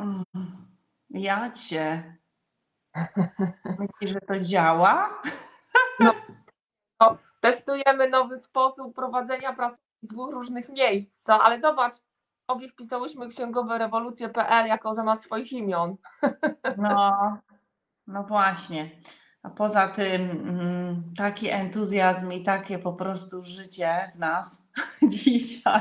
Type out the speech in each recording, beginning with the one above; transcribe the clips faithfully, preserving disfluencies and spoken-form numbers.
Mm, ja cię. Myślisz, że to działa? No, no, testujemy nowy sposób prowadzenia prasówki z dwóch różnych miejsc, co? Ale zobacz, obie wpisałyśmy księgowe rewolucje kropka pe el jako zamiast swoich imion. No, no właśnie. A poza tym mm, taki entuzjazm i takie po prostu życie w nas dzisiaj.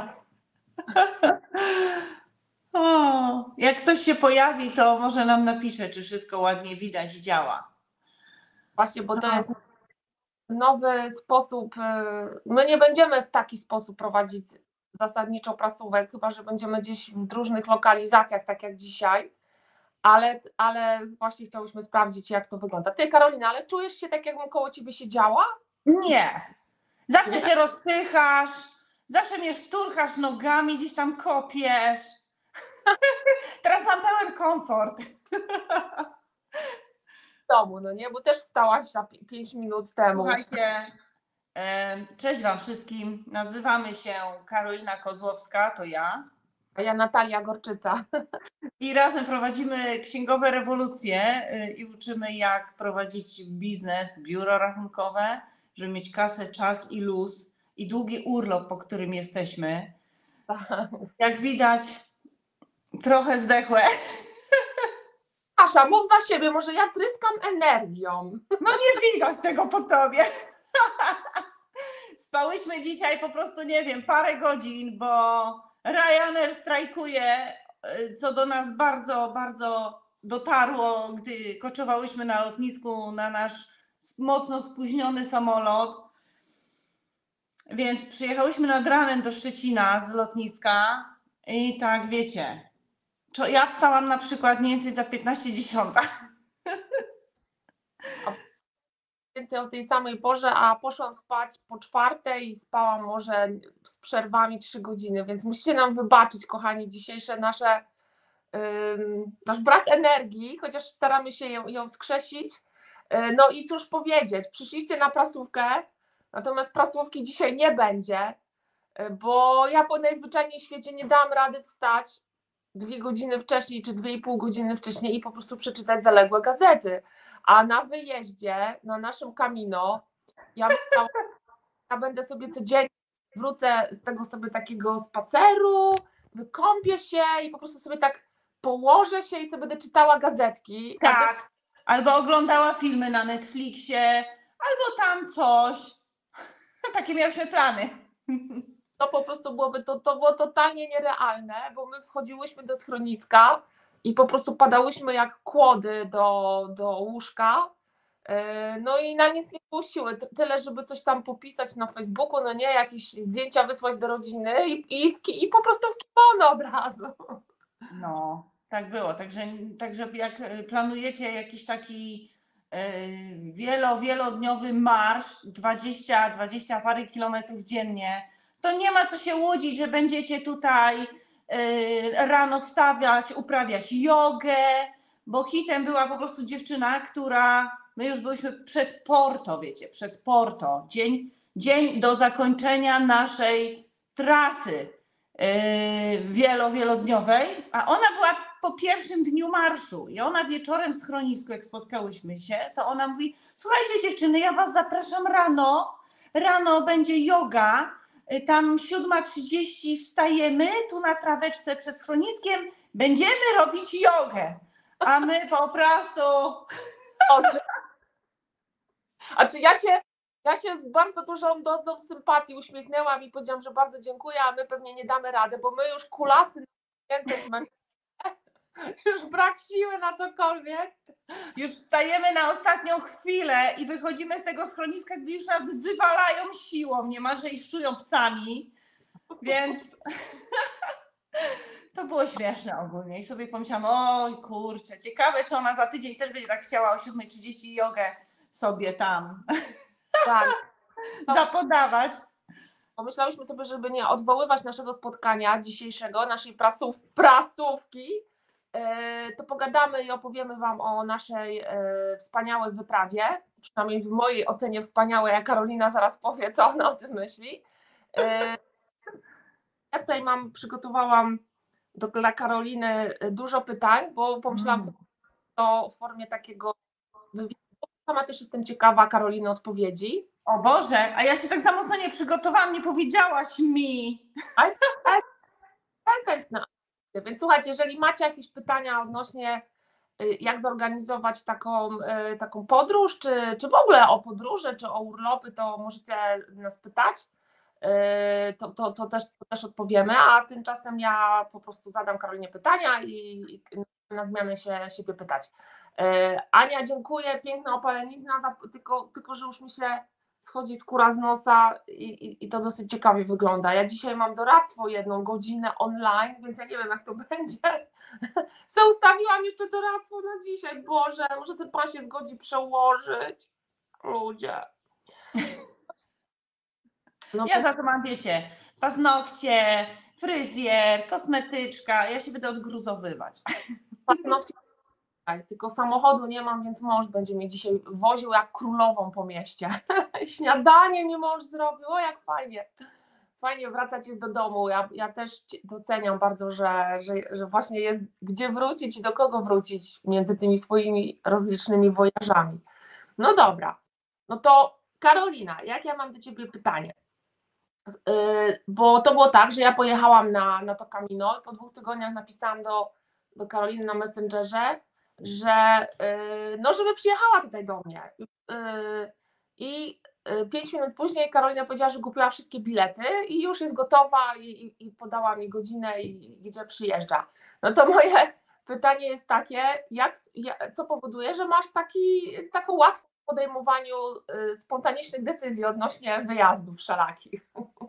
O, jak ktoś się pojawi, to może nam napisze, czy wszystko ładnie widać i działa. Właśnie, bo to No. jest nowy sposób. My nie będziemy w taki sposób prowadzić zasadniczo prasówek, chyba że będziemy gdzieś w różnych lokalizacjach, tak jak dzisiaj, ale, ale właśnie chciałyśmy sprawdzić, jak to wygląda. Ty, Karolina, ale czujesz się tak, jakbym koło ciebie siedziała? Nie. Zawsze Nie? się rozpychasz, zawsze mnie szturchasz nogami, gdzieś tam kopiesz. Teraz mam pełen komfort. W domu, no nie? Bo też wstałaś na pięć minut temu. Słuchajcie, cześć wam wszystkim. Nazywamy się Karolina Kozłowska, to ja. A ja Natalia Gorczyca. I razem prowadzimy księgowe rewolucje i uczymy, jak prowadzić biznes, biuro rachunkowe, żeby mieć kasę, czas i luz i długi urlop, po którym jesteśmy. Jak widać, trochę zdechłe. Asza, mów za siebie, może ja tryskam energią. No nie widać tego po tobie. Spałyśmy dzisiaj po prostu, nie wiem, parę godzin, bo Ryanair strajkuje, co do nas bardzo, bardzo dotarło, gdy koczowałyśmy na lotnisku na nasz mocno spóźniony samolot. Więc przyjechałyśmy nad ranem do Szczecina z lotniska i tak, wiecie, ja wstałam na przykład mniej więcej za piętnaście dziesiąta. Więcej o tej samej porze, a poszłam spać po czwartej i spałam może z przerwami trzy godziny, więc musicie nam wybaczyć, kochani, dzisiejsze nasze, yy, nasz brak energii, chociaż staramy się ją, ją wskrzesić. Yy, no i cóż powiedzieć, przyszliście na prasówkę, natomiast prasówki dzisiaj nie będzie, yy, bo ja po najzwyczajniej w świecie nie dałam rady wstać dwie godziny wcześniej czy dwie i pół godziny wcześniej i po prostu przeczytać zaległe gazety. A na wyjeździe, na naszym Camino, ja, myślałam, ja będę sobie codziennie, wrócę z tego sobie takiego spaceru, wykąpię się i po prostu sobie tak położę się i sobie będę czytała gazetki. Tak, to... albo oglądała filmy na Netflixie, albo tam coś. Takie miałyśmy plany. To po prostu byłoby, to, to było totalnie nierealne, bo my wchodziłyśmy do schroniska i po prostu padałyśmy jak kłody do, do łóżka. No i na nic nie było siły, tyle żeby coś tam popisać na Facebooku, no nie, jakieś zdjęcia wysłać do rodziny i, i, i po prostu w kimono od razu. No, tak było, także, także jak planujecie jakiś taki wielo, wielodniowy marsz, dwadzieścia, dwadzieścia parę kilometrów dziennie, to nie ma co się łudzić, że będziecie tutaj rano wstawiać, uprawiać jogę, bo hitem była po prostu dziewczyna, która, my już byliśmy przed Porto, wiecie, przed Porto, dzień, dzień do zakończenia naszej trasy wielo, wielodniowej, a ona była po pierwszym dniu marszu i ona wieczorem w schronisku, jak spotkałyśmy się, to ona mówi: słuchajcie dziewczyny, ja was zapraszam rano, rano będzie joga, tam siódma trzydzieści wstajemy, tu na traweczce przed schroniskiem, będziemy robić jogę, a my po prostu... A czy ja się, ja się z bardzo dużą dozą sympatii uśmiechnęłam i powiedziałam, że bardzo dziękuję, a my pewnie nie damy rady, bo my już kulasy już brak siły na cokolwiek. Już wstajemy na ostatnią chwilę i wychodzimy z tego schroniska, gdy już nas wywalają siłą, niemalże i szczują psami, więc to było śmieszne ogólnie i sobie pomyślałam: oj kurczę, ciekawe, czy ona za tydzień też będzie tak chciała o siódma trzydzieści jogę sobie tam tak. zapodawać. Pomyślałyśmy sobie, żeby nie odwoływać naszego spotkania dzisiejszego, naszej prasów, prasówki, to pogadamy i opowiemy wam o naszej wspaniałej wyprawie, przynajmniej w mojej ocenie wspaniałej, a Karolina zaraz powie, co ona o tym myśli. Ja tutaj mam, przygotowałam do, dla Karoliny dużo pytań, bo pomyślałam Mm. sobie to w formie takiego wywiadu. Sama też jestem ciekawa Karoliny odpowiedzi. O Boże, a ja się tak za mocno nie przygotowałam, nie powiedziałaś mi. Ale to jest na... Więc słuchajcie, jeżeli macie jakieś pytania odnośnie jak zorganizować taką, taką podróż, czy, czy w ogóle o podróże, czy o urlopy, to możecie nas pytać, to, to, to, też, to też odpowiemy, a tymczasem ja po prostu zadam Karolinie pytania i, i na zmianę się siebie pytać. Ania, dziękuję, piękna opalenizna, tylko, tylko że już mi się schodzi skóra z nosa i, i, i to dosyć ciekawie wygląda. Ja dzisiaj mam doradztwo jedną godzinę online, więc ja nie wiem, jak to będzie. Se ustawiłam jeszcze doradztwo na dzisiaj. Boże, może ten pan się zgodzi przełożyć? Ludzie. No ja za to mam, wiecie, paznokcie, fryzjer, kosmetyczka, ja się będę odgruzowywać. Paznokcie, tylko samochodu nie mam, więc mąż będzie mnie dzisiaj woził jak królową po mieście. Śniadanie mi mąż zrobił, o jak fajnie. Fajnie wracać jest do domu. Ja, ja też doceniam bardzo, że, że, że właśnie jest gdzie wrócić i do kogo wrócić między tymi swoimi rozlicznymi wojażami. No dobra, no to Karolina, jak ja mam do Ciebie pytanie? Yy, bo to było tak, że ja pojechałam na, na to Camino i po dwóch tygodniach napisałam do, do Karoliny na Messengerze, że yy, no żeby przyjechała tutaj do mnie. Yy, I pięć minut później Karolina powiedziała, że kupiła wszystkie bilety i już jest gotowa i, i, i podała mi godzinę i gdzie przyjeżdża. No to moje pytanie jest takie, jak, co powoduje, że masz taki, taką łatwość w podejmowaniu y, spontanicznych decyzji odnośnie wyjazdów wszelakich?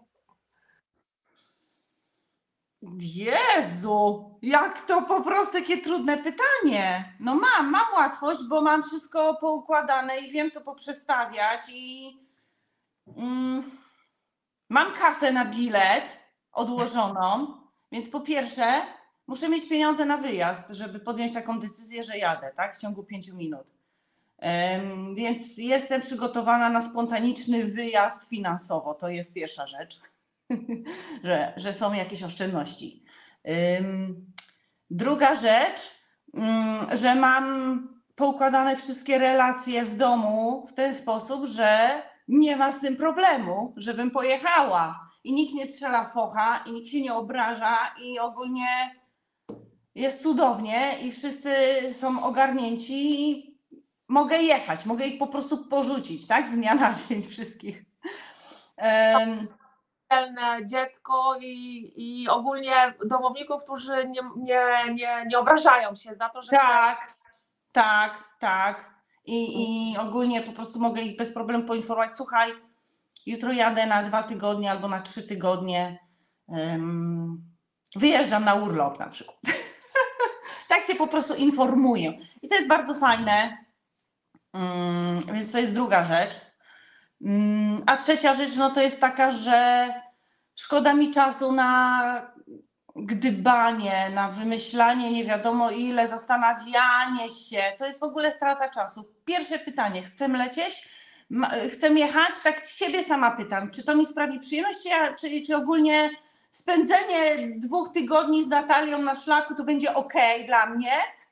Jezu, jak to po prostu takie trudne pytanie. No mam, mam łatwość, bo mam wszystko poukładane i wiem, co poprzestawiać i mm, mam kasę na bilet odłożoną, więc po pierwsze muszę mieć pieniądze na wyjazd, żeby podjąć taką decyzję, że jadę, tak, w ciągu pięciu minut. Um, więc jestem przygotowana na spontaniczny wyjazd finansowo, to jest pierwsza rzecz. że, że są jakieś oszczędności. Um, druga rzecz, um, że mam poukładane wszystkie relacje w domu w ten sposób, że nie ma z tym problemu, żebym pojechała i nikt nie strzela focha i nikt się nie obraża i ogólnie jest cudownie i wszyscy są ogarnięci i mogę jechać, mogę ich po prostu porzucić, tak? Z dnia na dzień wszystkich. Um, dziecko i, i ogólnie domowników, którzy nie, nie, nie, nie obrażają się za to, że... Tak, tak, tak. I, I ogólnie po prostu mogę ich bez problemu poinformować, słuchaj, jutro jadę na dwa tygodnie albo na trzy tygodnie, um, wyjeżdżam na urlop na przykład. Tak się po prostu informuję. I to jest bardzo fajne, um, więc to jest druga rzecz. Um, a trzecia rzecz, no to jest taka, że szkoda mi czasu na gdybanie, na wymyślanie nie wiadomo ile, zastanawianie się. To jest w ogóle strata czasu. Pierwsze pytanie, chcę lecieć? Chcę jechać? Tak siebie sama pytam, czy to mi sprawi przyjemność, czy, czy ogólnie spędzenie dwóch tygodni z Natalią na szlaku to będzie ok dla mnie?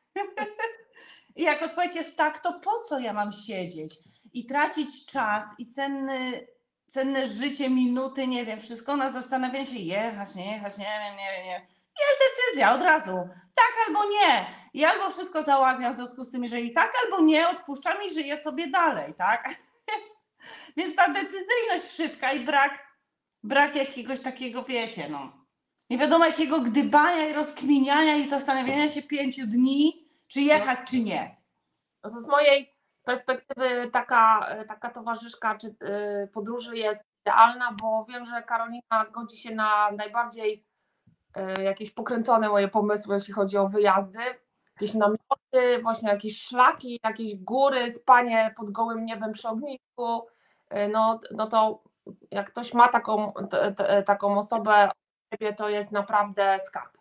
I jak odpowiedź jest tak, to po co ja mam siedzieć i tracić czas i cenny cenne życie, minuty, nie wiem, wszystko na zastanawianie się, jechać, nie jechać, nie wiem, nie wiem, nie. Jest decyzja od razu, tak albo nie. I albo wszystko załatwiam w związku z tym, jeżeli tak albo nie, odpuszczam i żyję sobie dalej, tak? Więc, więc ta decyzyjność szybka i brak, brak jakiegoś takiego, wiecie, no, nie wiadomo jakiego gdybania i rozkminiania i zastanawiania się pięciu dni, czy jechać, czy nie. No to z mojej perspektywy taka, taka towarzyszka czy podróży jest idealna, bo wiem, że Karolina godzi się na najbardziej jakieś pokręcone moje pomysły, jeśli chodzi o wyjazdy, jakieś namioty, właśnie jakieś szlaki, jakieś góry, spanie pod gołym niebem przy ognisku, no, no to jak ktoś ma taką, t, t, taką osobę u siebie, to jest naprawdę skarb.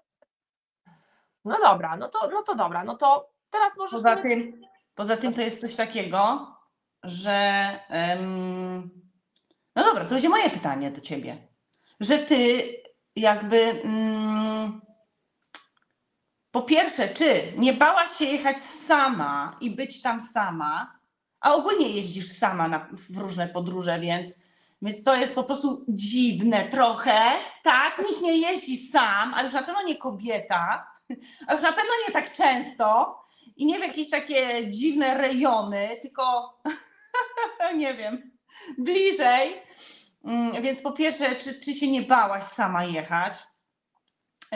No dobra, no to, no to dobra, no to teraz możesz... Poza tym, poza tym to jest coś takiego, że um, no dobra, to będzie moje pytanie do ciebie, że ty jakby um, po pierwsze, czy nie bałaś się jechać sama i być tam sama, a ogólnie jeździsz sama na, w różne podróże, więc, więc to jest po prostu dziwne trochę, tak? Nikt nie jeździ sam, a już na pewno nie kobieta, a już na pewno nie tak często i nie w jakieś takie dziwne rejony, tylko nie wiem, bliżej. Więc po pierwsze, czy, czy się nie bałaś sama jechać? Yy,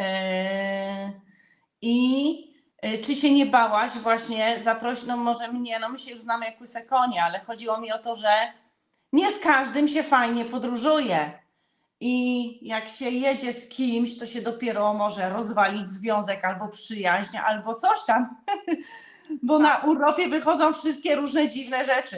I czy się nie bałaś właśnie zaprosić, no może mnie, no my się już znamy jak łyse konie, ale chodziło mi o to, że nie z każdym się fajnie podróżuje. I jak się jedzie z kimś, to się dopiero może rozwalić związek albo przyjaźń, albo coś tam. Bo na urlopie wychodzą wszystkie różne dziwne rzeczy.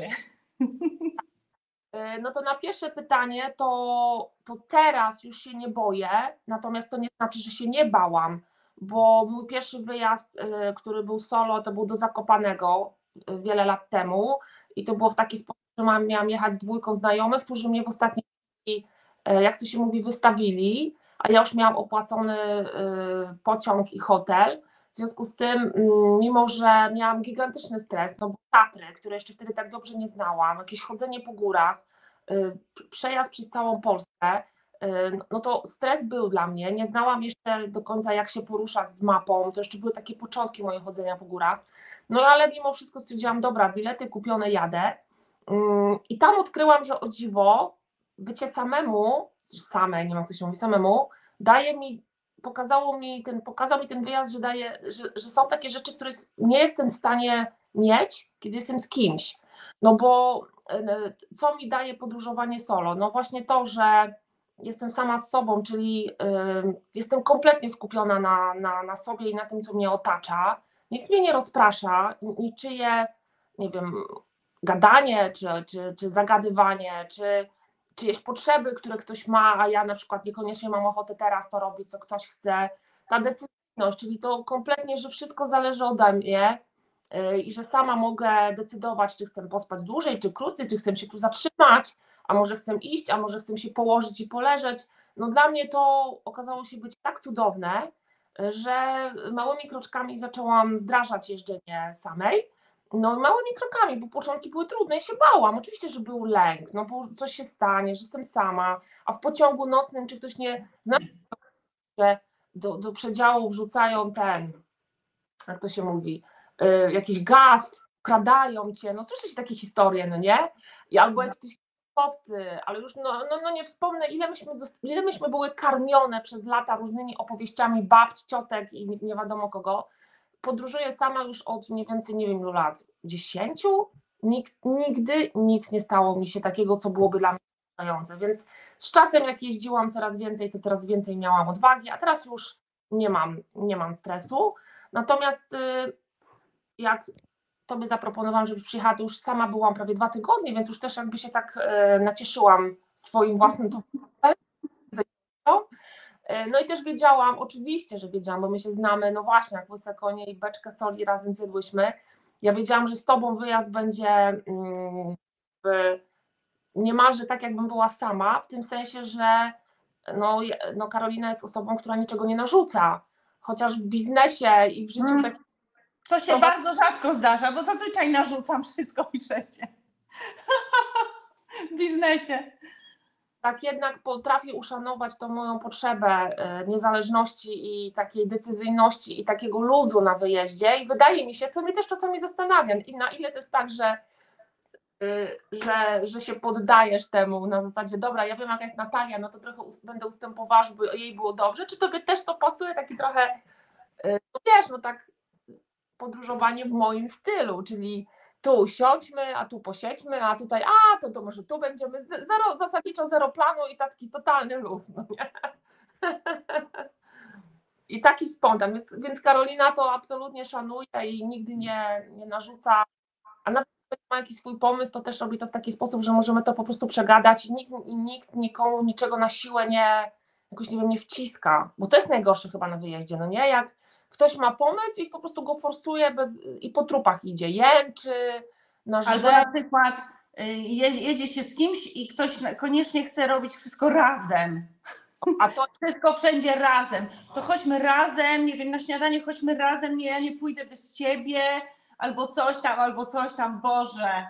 No to na pierwsze pytanie, to, to teraz już się nie boję, natomiast to nie znaczy, że się nie bałam, bo mój pierwszy wyjazd, który był solo, to był do Zakopanego wiele lat temu i to było w taki sposób, że miałam jechać z dwójką znajomych, którzy mnie w ostatniej chwili, jak to się mówi, wystawili, a ja już miałam opłacony pociąg i hotel. W związku z tym, mimo że miałam gigantyczny stres, no bo Tatry, które jeszcze wtedy tak dobrze nie znałam, jakieś chodzenie po górach, przejazd przez całą Polskę, no to stres był dla mnie, nie znałam jeszcze do końca jak się poruszać z mapą, to jeszcze były takie początki mojego chodzenia po górach, no ale mimo wszystko stwierdziłam, dobra, bilety kupione, jadę i tam odkryłam, że o dziwo, bycie samemu, samej, nie wiem jak to się mówi, samemu, daje mi, pokazało mi ten, pokazał mi ten wyjazd, że, daje, że, że są takie rzeczy, których nie jestem w stanie mieć, kiedy jestem z kimś, no bo co mi daje podróżowanie solo? No właśnie to, że jestem sama z sobą, czyli y, jestem kompletnie skupiona na, na, na sobie i na tym, co mnie otacza. Nic mnie nie rozprasza, niczyje, nie wiem, gadanie, czy, czy, czy zagadywanie, czy czyjeś potrzeby, które ktoś ma, a ja na przykład niekoniecznie mam ochotę teraz to robić, co ktoś chce. Ta decyzyjność, czyli to kompletnie, że wszystko zależy ode mnie, i że sama mogę decydować, czy chcę pospać dłużej, czy krócej, czy chcę się tu zatrzymać, a może chcę iść, a może chcę się położyć i poleżeć. No dla mnie to okazało się być tak cudowne, że małymi kroczkami zaczęłam wdrażać jeżdżenie samej. No małymi krokami, bo początki były trudne i się bałam. Oczywiście, że był lęk, no bo coś się stanie, że jestem sama, a w pociągu nocnym, czy ktoś nie zna, że do, do przedziału wrzucają ten, jak to się mówi, y, jakiś gaz, kradają cię, no słyszycie takie historie, no nie? I albo jakiś chłopcy, ale już no, no, no nie wspomnę, ile myśmy, ile myśmy były karmione przez lata różnymi opowieściami babć, ciotek i nie, nie wiadomo kogo. Podróżuję sama już od mniej więcej, nie wiem ilu lat, dziesięciu? Nikt, nigdy nic nie stało mi się takiego, co byłoby dla mnie wstrząsające, więc z czasem jak jeździłam coraz więcej, to coraz więcej miałam odwagi, a teraz już nie mam, nie mam stresu. Natomiast jak tobie zaproponowałam, żebyś przyjechała, to już sama byłam prawie dwa tygodnie, więc już też jakby się tak nacieszyłam swoim własnym no i też wiedziałam, oczywiście, że wiedziałam, bo my się znamy, no właśnie, jak łyse konie i beczkę soli razem zjadłyśmy. Ja wiedziałam, że z tobą wyjazd będzie niemalże tak, jakbym była sama, w tym sensie, że no, no Karolina jest osobą, która niczego nie narzuca, chociaż w biznesie i w życiu Hmm. tak. To się to bardzo rzadko zdarza, bo zazwyczaj narzucam wszystko i wszędzie. W biznesie. Tak jednak potrafię uszanować tą moją potrzebę niezależności i takiej decyzyjności i takiego luzu na wyjeździe i wydaje mi się, co mnie też czasami zastanawia, na ile to jest tak, że, że, że się poddajesz temu na zasadzie, dobra, ja wiem jaka jest Natalia, no to trochę będę ustępowała, żeby jej było dobrze, czy tobie też to pasuje, taki trochę, no wiesz, no tak podróżowanie w moim stylu, czyli tu usiądźmy, a tu posiedźmy, a tutaj, a to, to może tu będziemy, zero, zasadniczo zero planu i taki totalny luz, no nie? I taki spontan, więc, więc Karolina to absolutnie szanuje i nigdy nie, nie narzuca, a nawet jak ma jakiś swój pomysł, to też robi to w taki sposób, że możemy to po prostu przegadać i nikt, i nikt nikomu niczego na siłę nie, jakoś nie wiem, nie wciska, bo to jest najgorsze chyba na wyjeździe, no nie? Jak ktoś ma pomysł i po prostu go forsuje bez, i po trupach idzie, jęczy, narzeka. Albo na przykład jedzie się z kimś i ktoś koniecznie chce robić wszystko razem. A to Wszystko wszędzie razem. To chodźmy razem, nie wiem, na śniadanie chodźmy razem, nie, ja nie pójdę bez ciebie, albo coś tam, albo coś tam, Boże.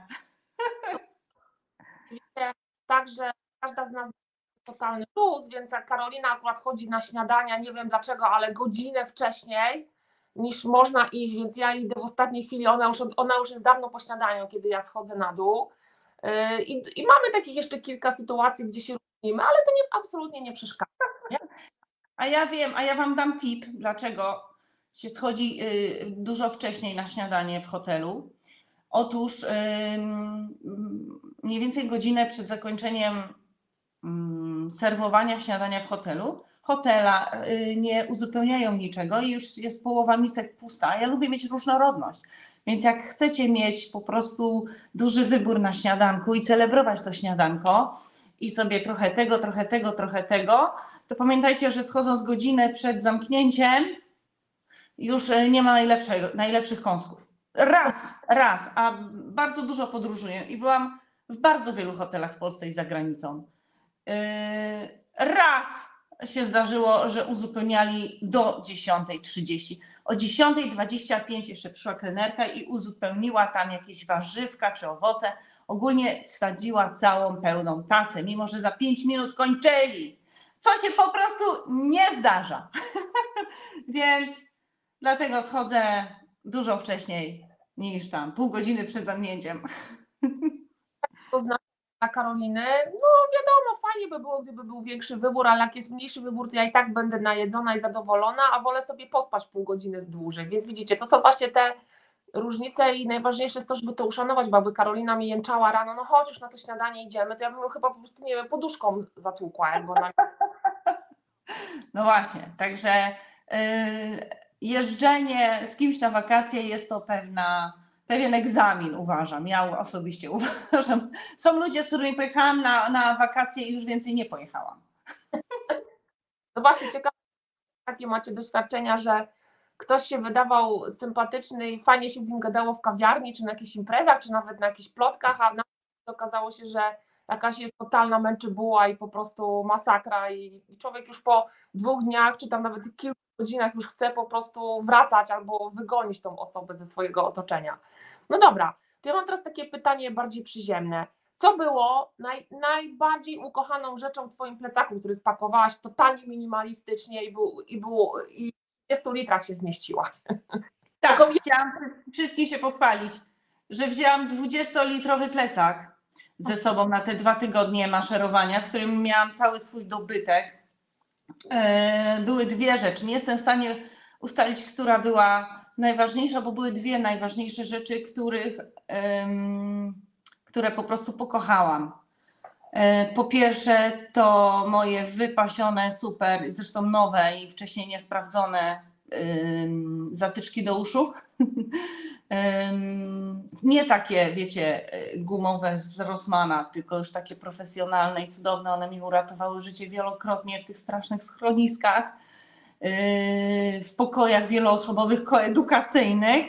oczywiście tak, że każda z nas totalny luz, więc jak Karolina akurat chodzi na śniadania, nie wiem dlaczego, ale godzinę wcześniej niż można iść, więc ja idę w ostatniej chwili, ona już, ona już jest dawno po śniadaniu, kiedy ja schodzę na dół. Yy, I, i mamy takich jeszcze kilka sytuacji, gdzie się różnimy, ale to nie, absolutnie nie przeszkadza. Nie? A ja wiem, a ja wam dam tip, dlaczego się schodzi y, dużo wcześniej na śniadanie w hotelu. Otóż y, mniej więcej godzinę przed zakończeniem y, serwowania śniadania w hotelu, hotela y, nie uzupełniają niczego i już jest połowa misek pusta. Ja lubię mieć różnorodność. Więc jak chcecie mieć po prostu duży wybór na śniadanku i celebrować to śniadanko i sobie trochę tego, trochę tego, trochę tego, to pamiętajcie, że schodząc godzinę przed zamknięciem już nie ma najlepszego, najlepszych kąsków. Raz, raz, a bardzo dużo podróżuję i byłam w bardzo wielu hotelach w Polsce i za granicą. Yy, raz się zdarzyło, że uzupełniali do dziesiątej trzydzieści. O dziesiątej dwadzieścia pięć jeszcze przyszła kelnerka i uzupełniła tam jakieś warzywka czy owoce. Ogólnie wsadziła całą pełną tacę, mimo że za pięć minut kończyli. Co się po prostu nie zdarza. Więc dlatego schodzę dużo wcześniej niż tam pół godziny przed zamknięciem. To znaczy dla Karoliny, no wiadomo, fajnie by było, gdyby był większy wybór, ale jak jest mniejszy wybór, to ja i tak będę najedzona i zadowolona, a wolę sobie pospać pół godziny dłużej. Więc widzicie, to są właśnie te różnice i najważniejsze jest to, żeby to uszanować, bo jakby Karolina mi jęczała rano, no chodź już na to śniadanie idziemy, to ja bym ją chyba po prostu, nie wiem, poduszką zatłukła, jakby ona... No właśnie, także yy, jeżdżenie z kimś na wakacje jest to pewna, pewien egzamin, uważam. Ja osobiście uważam. Są ludzie, z którymi pojechałam na, na wakacje i już więcej nie pojechałam. No właśnie, ciekawe, jakie macie doświadczenia, że ktoś się wydawał sympatyczny i fajnie się z nim gadało w kawiarni, czy na jakichś imprezach, czy nawet na jakichś plotkach, a nawet okazało się, że jakaś jest totalna męczybuła i po prostu masakra i człowiek już po dwóch dniach, czy tam nawet kilku godzinach już chce po prostu wracać albo wygonić tą osobę ze swojego otoczenia. No dobra, to ja mam teraz takie pytanie bardziej przyziemne. Co było naj, najbardziej ukochaną rzeczą w Twoim plecaku, który spakowałaś totalnie minimalistycznie i był, i było i w dwudziestu litrach się zmieściła? Tak, Taką- chciałam wszystkim się pochwalić, że wzięłam dwudziestolitrowy plecak ze sobą na te dwa tygodnie maszerowania, w którym miałam cały swój dobytek. E, Były dwie rzeczy. Nie jestem w stanie ustalić, która była najważniejsza, bo były dwie najważniejsze rzeczy, których, em, które po prostu pokochałam. E, Po pierwsze to moje wypasione, super, zresztą nowe i wcześniej niesprawdzone em, zatyczki do uszu. Em, Nie takie, wiecie, gumowe z Rossmana, tylko już takie profesjonalne i cudowne. One mi uratowały życie wielokrotnie w tych strasznych schroniskach, yy, w pokojach wieloosobowych koedukacyjnych,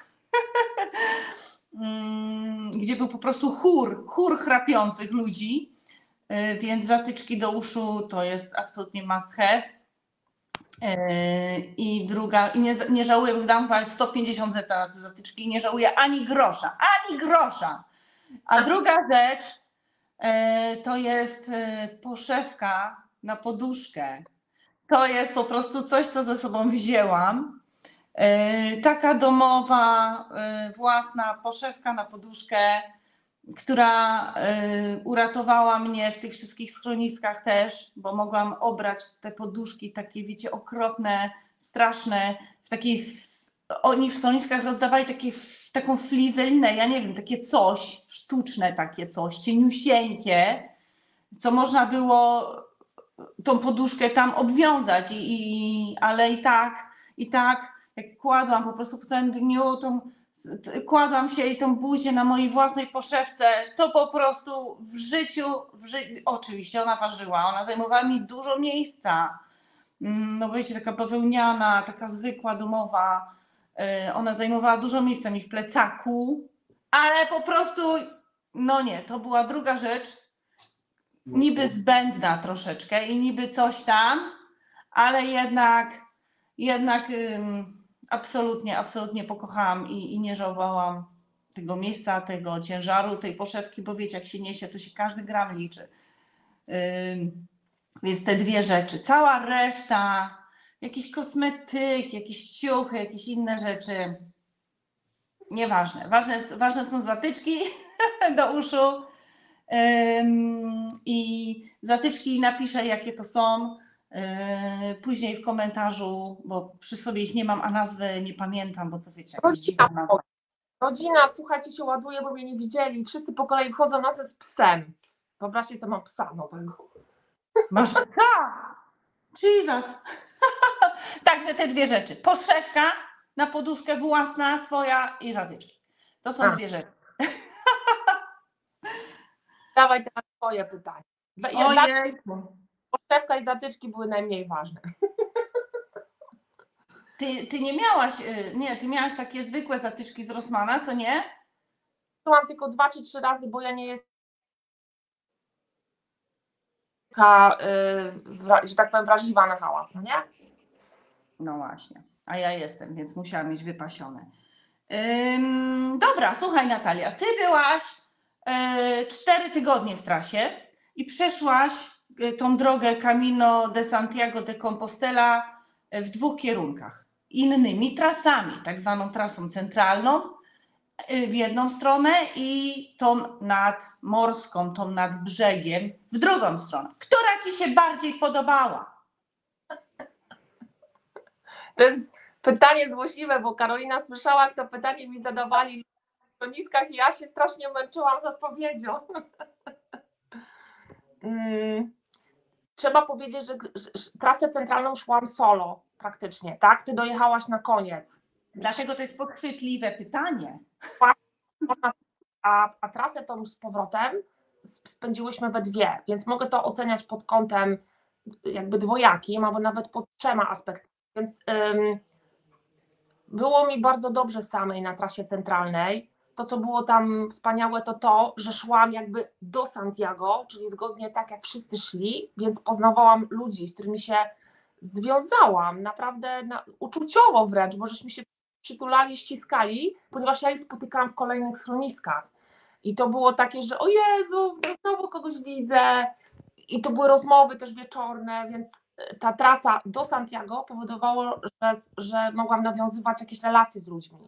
mm, gdzie był po prostu chór, chór chrapiących ludzi, yy, więc zatyczki do uszu to jest absolutnie must have. Yy, I druga, i nie, nie żałuję, wydałam chyba sto pięćdziesiąt zeta na te zatyczki i nie żałuję ani grosza, ani grosza. A druga rzecz yy, to jest yy, poszewka na poduszkę. To jest po prostu coś, co ze sobą wzięłam. Yy, Taka domowa, yy, własna poszewka na poduszkę, która y, uratowała mnie w tych wszystkich schroniskach też, bo mogłam obrać te poduszki takie, wiecie, okropne, straszne, w takiej, w, oni w schroniskach rozdawali takie, w, taką flizelinę, ja nie wiem, takie coś, sztuczne takie coś, cieniusieńkie, co można było tą poduszkę tam obwiązać, i, i, ale i tak, i tak, jak kładłam po prostu po całym dniu tą kładłam się i tą buzię na mojej własnej poszewce, to po prostu w życiu, w ży... oczywiście ona ważyła, ona zajmowała mi dużo miejsca, no wiecie, taka bawełniana, taka zwykła, domowa, ona zajmowała dużo miejsca mi w plecaku, ale po prostu, no nie, to była druga rzecz, niby zbędna troszeczkę i niby coś tam, ale jednak, jednak ym, absolutnie, absolutnie pokochałam i, i nie żałowałam tego miejsca, tego ciężaru, tej poszewki, bo wiecie, jak się niesie, to się każdy gram liczy. Ym, więc te dwie rzeczy. Cała reszta, jakiś kosmetyk, jakieś ciuchy, jakieś inne rzeczy, nieważne. Ważne, ważne są zatyczki do uszu. Ym, I zatyczki napiszę, jakie to są. Yy, później w komentarzu, bo przy sobie ich nie mam, a nazwy nie pamiętam, bo to wiecie, jakaś dziwna Rodzina, nazwa. rodzina, słuchajcie, się ładuje, bo mnie nie widzieli. Wszyscy po kolei wchodzą na z psem. Wyobraźcie sobie, mam psa nowego. Masz psa! Jesus! Także te dwie rzeczy. Poszewka na poduszkę własna, swoja i zatyczki. To są A. dwie rzeczy. Dawaj teraz twoje pytanie. Dla, dla Ojej. poszewka i zatyczki były najmniej ważne. Ty, ty nie miałaś, y, nie, ty miałaś takie zwykłe zatyczki z Rossmana, co nie? Mam tylko dwa czy trzy razy, bo ja nie jestem taka, yy, że tak powiem, wrażliwa na hałas, no nie? No właśnie, a ja jestem, więc musiałam mieć wypasione. Ym, dobra, słuchaj Natalia, ty byłaś y, cztery tygodnie w trasie i przeszłaś y, tą drogę Camino de Santiago de Compostela w dwóch kierunkach. Innymi trasami, tak zwaną trasą centralną y, w jedną stronę i tą nadmorską, tą nad brzegiem w drugą stronę. Która ci się bardziej podobała? To jest pytanie złośliwe, bo Karolina słyszała, jak to pytanie mi zadawali w schroniskach i ja się strasznie męczyłam z odpowiedzią. Hmm. Trzeba powiedzieć, że, że, że trasę centralną szłam solo praktycznie, tak? Ty dojechałaś na koniec. Dlatego to jest podchwytliwe pytanie. A, a trasę tą z powrotem spędziłyśmy we dwie, więc mogę to oceniać pod kątem jakby dwojakim, albo nawet pod trzema aspektami. Więc ym, było mi bardzo dobrze samej na trasie centralnej. To, co było tam wspaniałe, to to, że szłam jakby do Santiago, czyli zgodnie tak, jak wszyscy szli, więc poznawałam ludzi, z którymi się związałam, naprawdę na, uczuciowo wręcz, bo żeśmy się przytulali, ściskali, ponieważ ja ich spotykałam w kolejnych schroniskach. I to było takie, że o Jezu, znowu kogoś widzę. I to były rozmowy też wieczorne, więc ta trasa do Santiago powodowała, że, że mogłam nawiązywać jakieś relacje z ludźmi.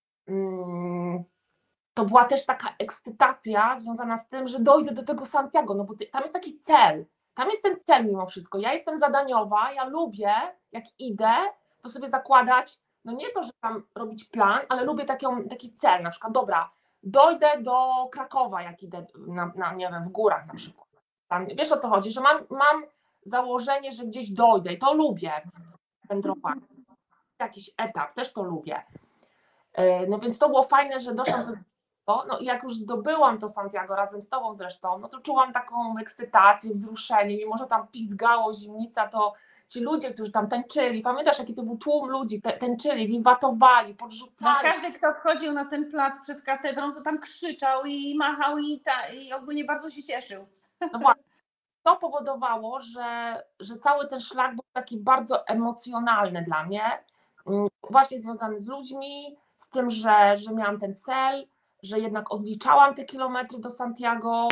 To była też taka ekscytacja związana z tym, że dojdę do tego Santiago, no bo tam jest taki cel, tam jest ten cel mimo wszystko. Ja jestem zadaniowa, ja lubię, jak idę, to sobie zakładać, no nie to, że tam robić plan, ale lubię taki, taki cel, na przykład, dobra, dojdę do Krakowa, jak idę, na, na, nie wiem, w górach na przykład. Tam, wiesz o co chodzi, że mam, mam założenie, że gdzieś dojdę i to lubię, wędrowanie. Jakiś etap, też to lubię. No więc to było fajne, że doszłam do tego, no i jak już zdobyłam to Santiago razem z tobą zresztą, no to czułam taką ekscytację, wzruszenie, mimo że tam pizgało zimnica, to ci ludzie, którzy tam tańczyli, pamiętasz jaki to był tłum ludzi, tańczyli, wiwatowali, podrzucali. No każdy, kto wchodził na ten plac przed katedrą, to tam krzyczał i machał i, ta, i ogólnie bardzo się cieszył. No właśnie, to powodowało, że, że cały ten szlak był taki bardzo emocjonalny dla mnie, właśnie związany z ludźmi, z tym, że, że miałam ten cel, że jednak odliczałam te kilometry do Santiago.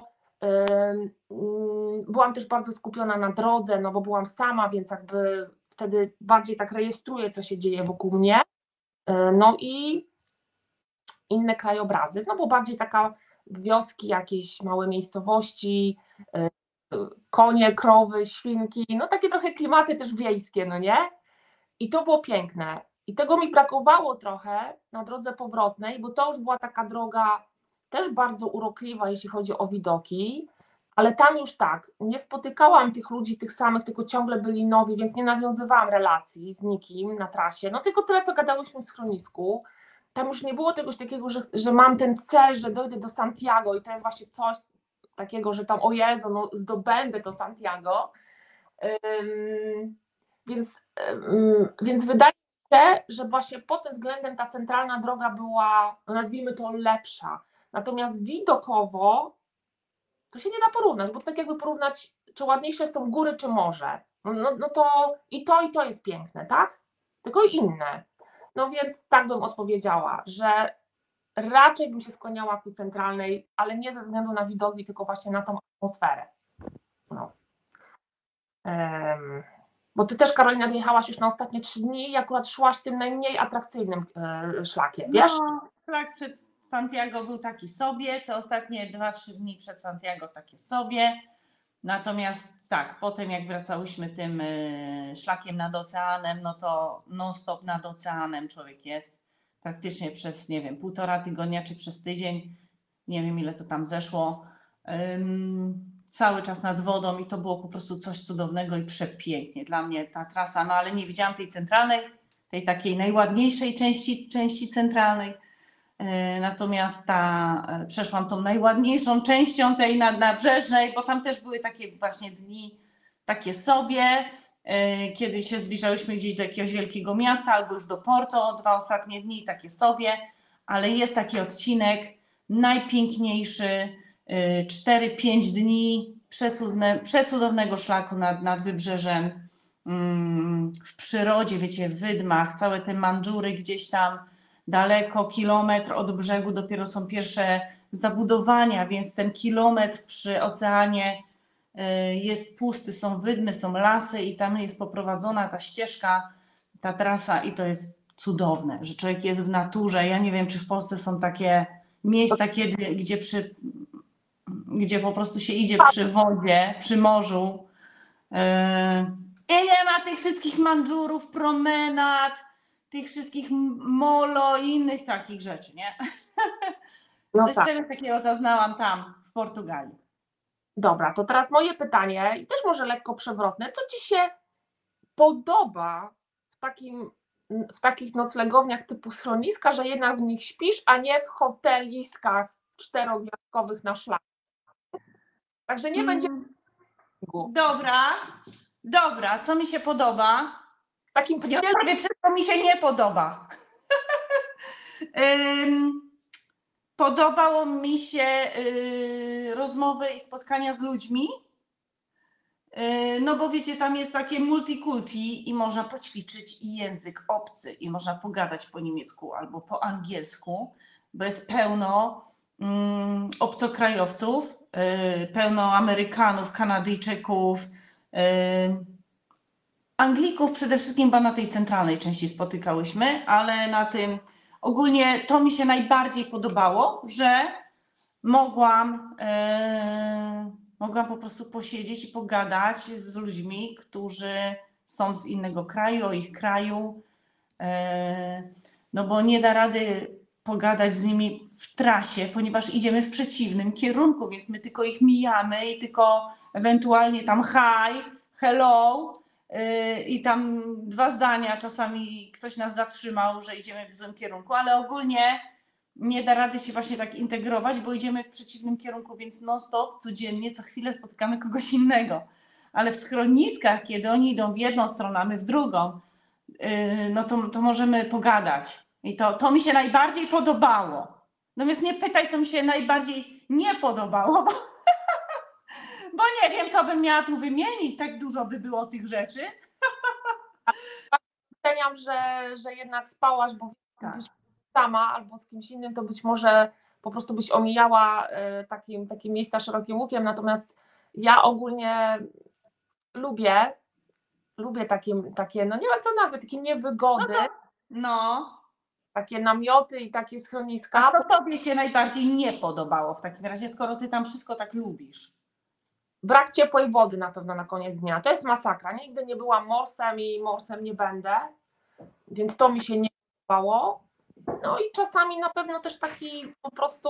Byłam też bardzo skupiona na drodze, no bo byłam sama, więc jakby wtedy bardziej tak rejestruję, co się dzieje wokół mnie. No i inne krajobrazy, no bo bardziej taka wioski, jakieś małe miejscowości, konie, krowy, świnki, no takie trochę klimaty też wiejskie, no nie? I to było piękne. I tego mi brakowało trochę na drodze powrotnej, bo to już była taka droga też bardzo urokliwa, jeśli chodzi o widoki, ale tam już tak, nie spotykałam tych ludzi, tych samych, tylko ciągle byli nowi, więc nie nawiązywałam relacji z nikim na trasie, no tylko tyle, co gadałyśmy w schronisku. Tam już nie było czegoś takiego, że, że mam ten cel, że dojdę do Santiago i to jest właśnie coś takiego, że tam o Jezu, no zdobędę to Santiago. Um, Więc, więc wydaje mi się, że właśnie pod tym względem ta centralna droga była, no nazwijmy to, lepsza. Natomiast widokowo to się nie da porównać, bo to tak jakby porównać, czy ładniejsze są góry, czy morze. No, no, no to i to, i to jest piękne, tak? Tylko i inne. No więc tak bym odpowiedziała, że raczej bym się skłaniała ku centralnej, ale nie ze względu na widownię, tylko właśnie na tą atmosferę. No. Um, bo ty też, Karolina, wyjechałaś już na ostatnie trzy dni i akurat szłaś tym najmniej atrakcyjnym e, szlakiem, wiesz? No, szlak przed Santiago był taki sobie, te ostatnie dwa trzy dni przed Santiago takie sobie. Natomiast tak, potem jak wracałyśmy tym y, szlakiem nad oceanem, no to non-stop nad oceanem człowiek jest. Praktycznie przez, nie wiem, półtora tygodnia czy przez tydzień, nie wiem ile to tam zeszło, ym, cały czas nad wodą i to było po prostu coś cudownego i przepięknie. Dla mnie ta trasa, no ale nie widziałam tej centralnej, tej takiej najładniejszej części, części centralnej. Natomiast ta, przeszłam tą najładniejszą częścią tej nadnabrzeżnej, bo tam też były takie właśnie dni takie sobie, kiedy się zbliżałyśmy gdzieś do jakiegoś wielkiego miasta albo już do Porto, dwa ostatnie dni takie sobie, ale jest taki odcinek najpiękniejszy, cztery pięć dni przecudne, przecudownego szlaku nad, nad wybrzeżem, w przyrodzie, wiecie, w wydmach, całe te Mandżury gdzieś tam daleko, kilometr od brzegu dopiero są pierwsze zabudowania, więc ten kilometr przy oceanie jest pusty, są wydmy, są lasy i tam jest poprowadzona ta ścieżka, ta trasa i to jest cudowne, że człowiek jest w naturze. Ja nie wiem, czy w Polsce są takie miejsca, kiedy, gdzie, przy, gdzie po prostu się idzie przy wodzie, przy morzu i nie ma tych wszystkich Mandżurów, promenad, tych wszystkich molo i innych takich rzeczy, nie? No Coś tak. czegoś takiego zaznałam tam w Portugalii. Dobra, to teraz moje pytanie i też może lekko przewrotne. Co ci się podoba w, takim, w takich noclegowniach typu schroniska, że jednak w nich śpisz, a nie w hoteliskach czterogwiazdkowych na szlaku? Także nie będzie... Dobra, dobra, co mi się podoba? Takim Ponieważ prawie wszystko mi się nie podoba. um, podobało mi się y, rozmowy i spotkania z ludźmi, y, no bo wiecie, tam jest takie multikulti i można poćwiczyć i język obcy i można pogadać po niemiecku albo po angielsku, bo jest pełno um, obcokrajowców, y, pełno Amerykanów, Kanadyjczyków, y, Anglików przede wszystkim chyba na tej centralnej części spotykałyśmy, ale na tym ogólnie to mi się najbardziej podobało, że mogłam, yy, mogłam po prostu posiedzieć i pogadać z ludźmi, którzy są z innego kraju, o ich kraju, yy, no bo nie da rady pogadać z nimi w trasie, ponieważ idziemy w przeciwnym kierunku, więc my tylko ich mijamy i tylko ewentualnie tam hi, hello, i tam dwa zdania, czasami ktoś nas zatrzymał, że idziemy w złym kierunku, ale ogólnie nie da rady się właśnie tak integrować, bo idziemy w przeciwnym kierunku, więc non stop, codziennie, co chwilę spotykamy kogoś innego. Ale w schroniskach, kiedy oni idą w jedną stronę, a my w drugą, no to, to możemy pogadać. I to, to mi się najbardziej podobało. Natomiast nie pytaj, co mi się najbardziej nie podobało, bo Bo nie wiem, co bym miała tu wymienić, tak dużo by było tych rzeczy. Oceniam, że, że jednak spałaś, bo Tak. byś sama albo z kimś innym, to być może po prostu byś omijała takim, takie miejsca szerokim łukiem, natomiast ja ogólnie lubię, lubię takie, takie no nie wiem jak to nazwać, takie niewygody, No, to, no. takie namioty i takie schroniska. A co tobie się najbardziej nie podobało w takim razie, skoro ty tam wszystko tak lubisz? Brak ciepłej wody na pewno na koniec dnia. To jest masakra. Nigdy nie byłam morsem i morsem nie będę, więc to mi się nie podobało. No i czasami na pewno też taki po prostu...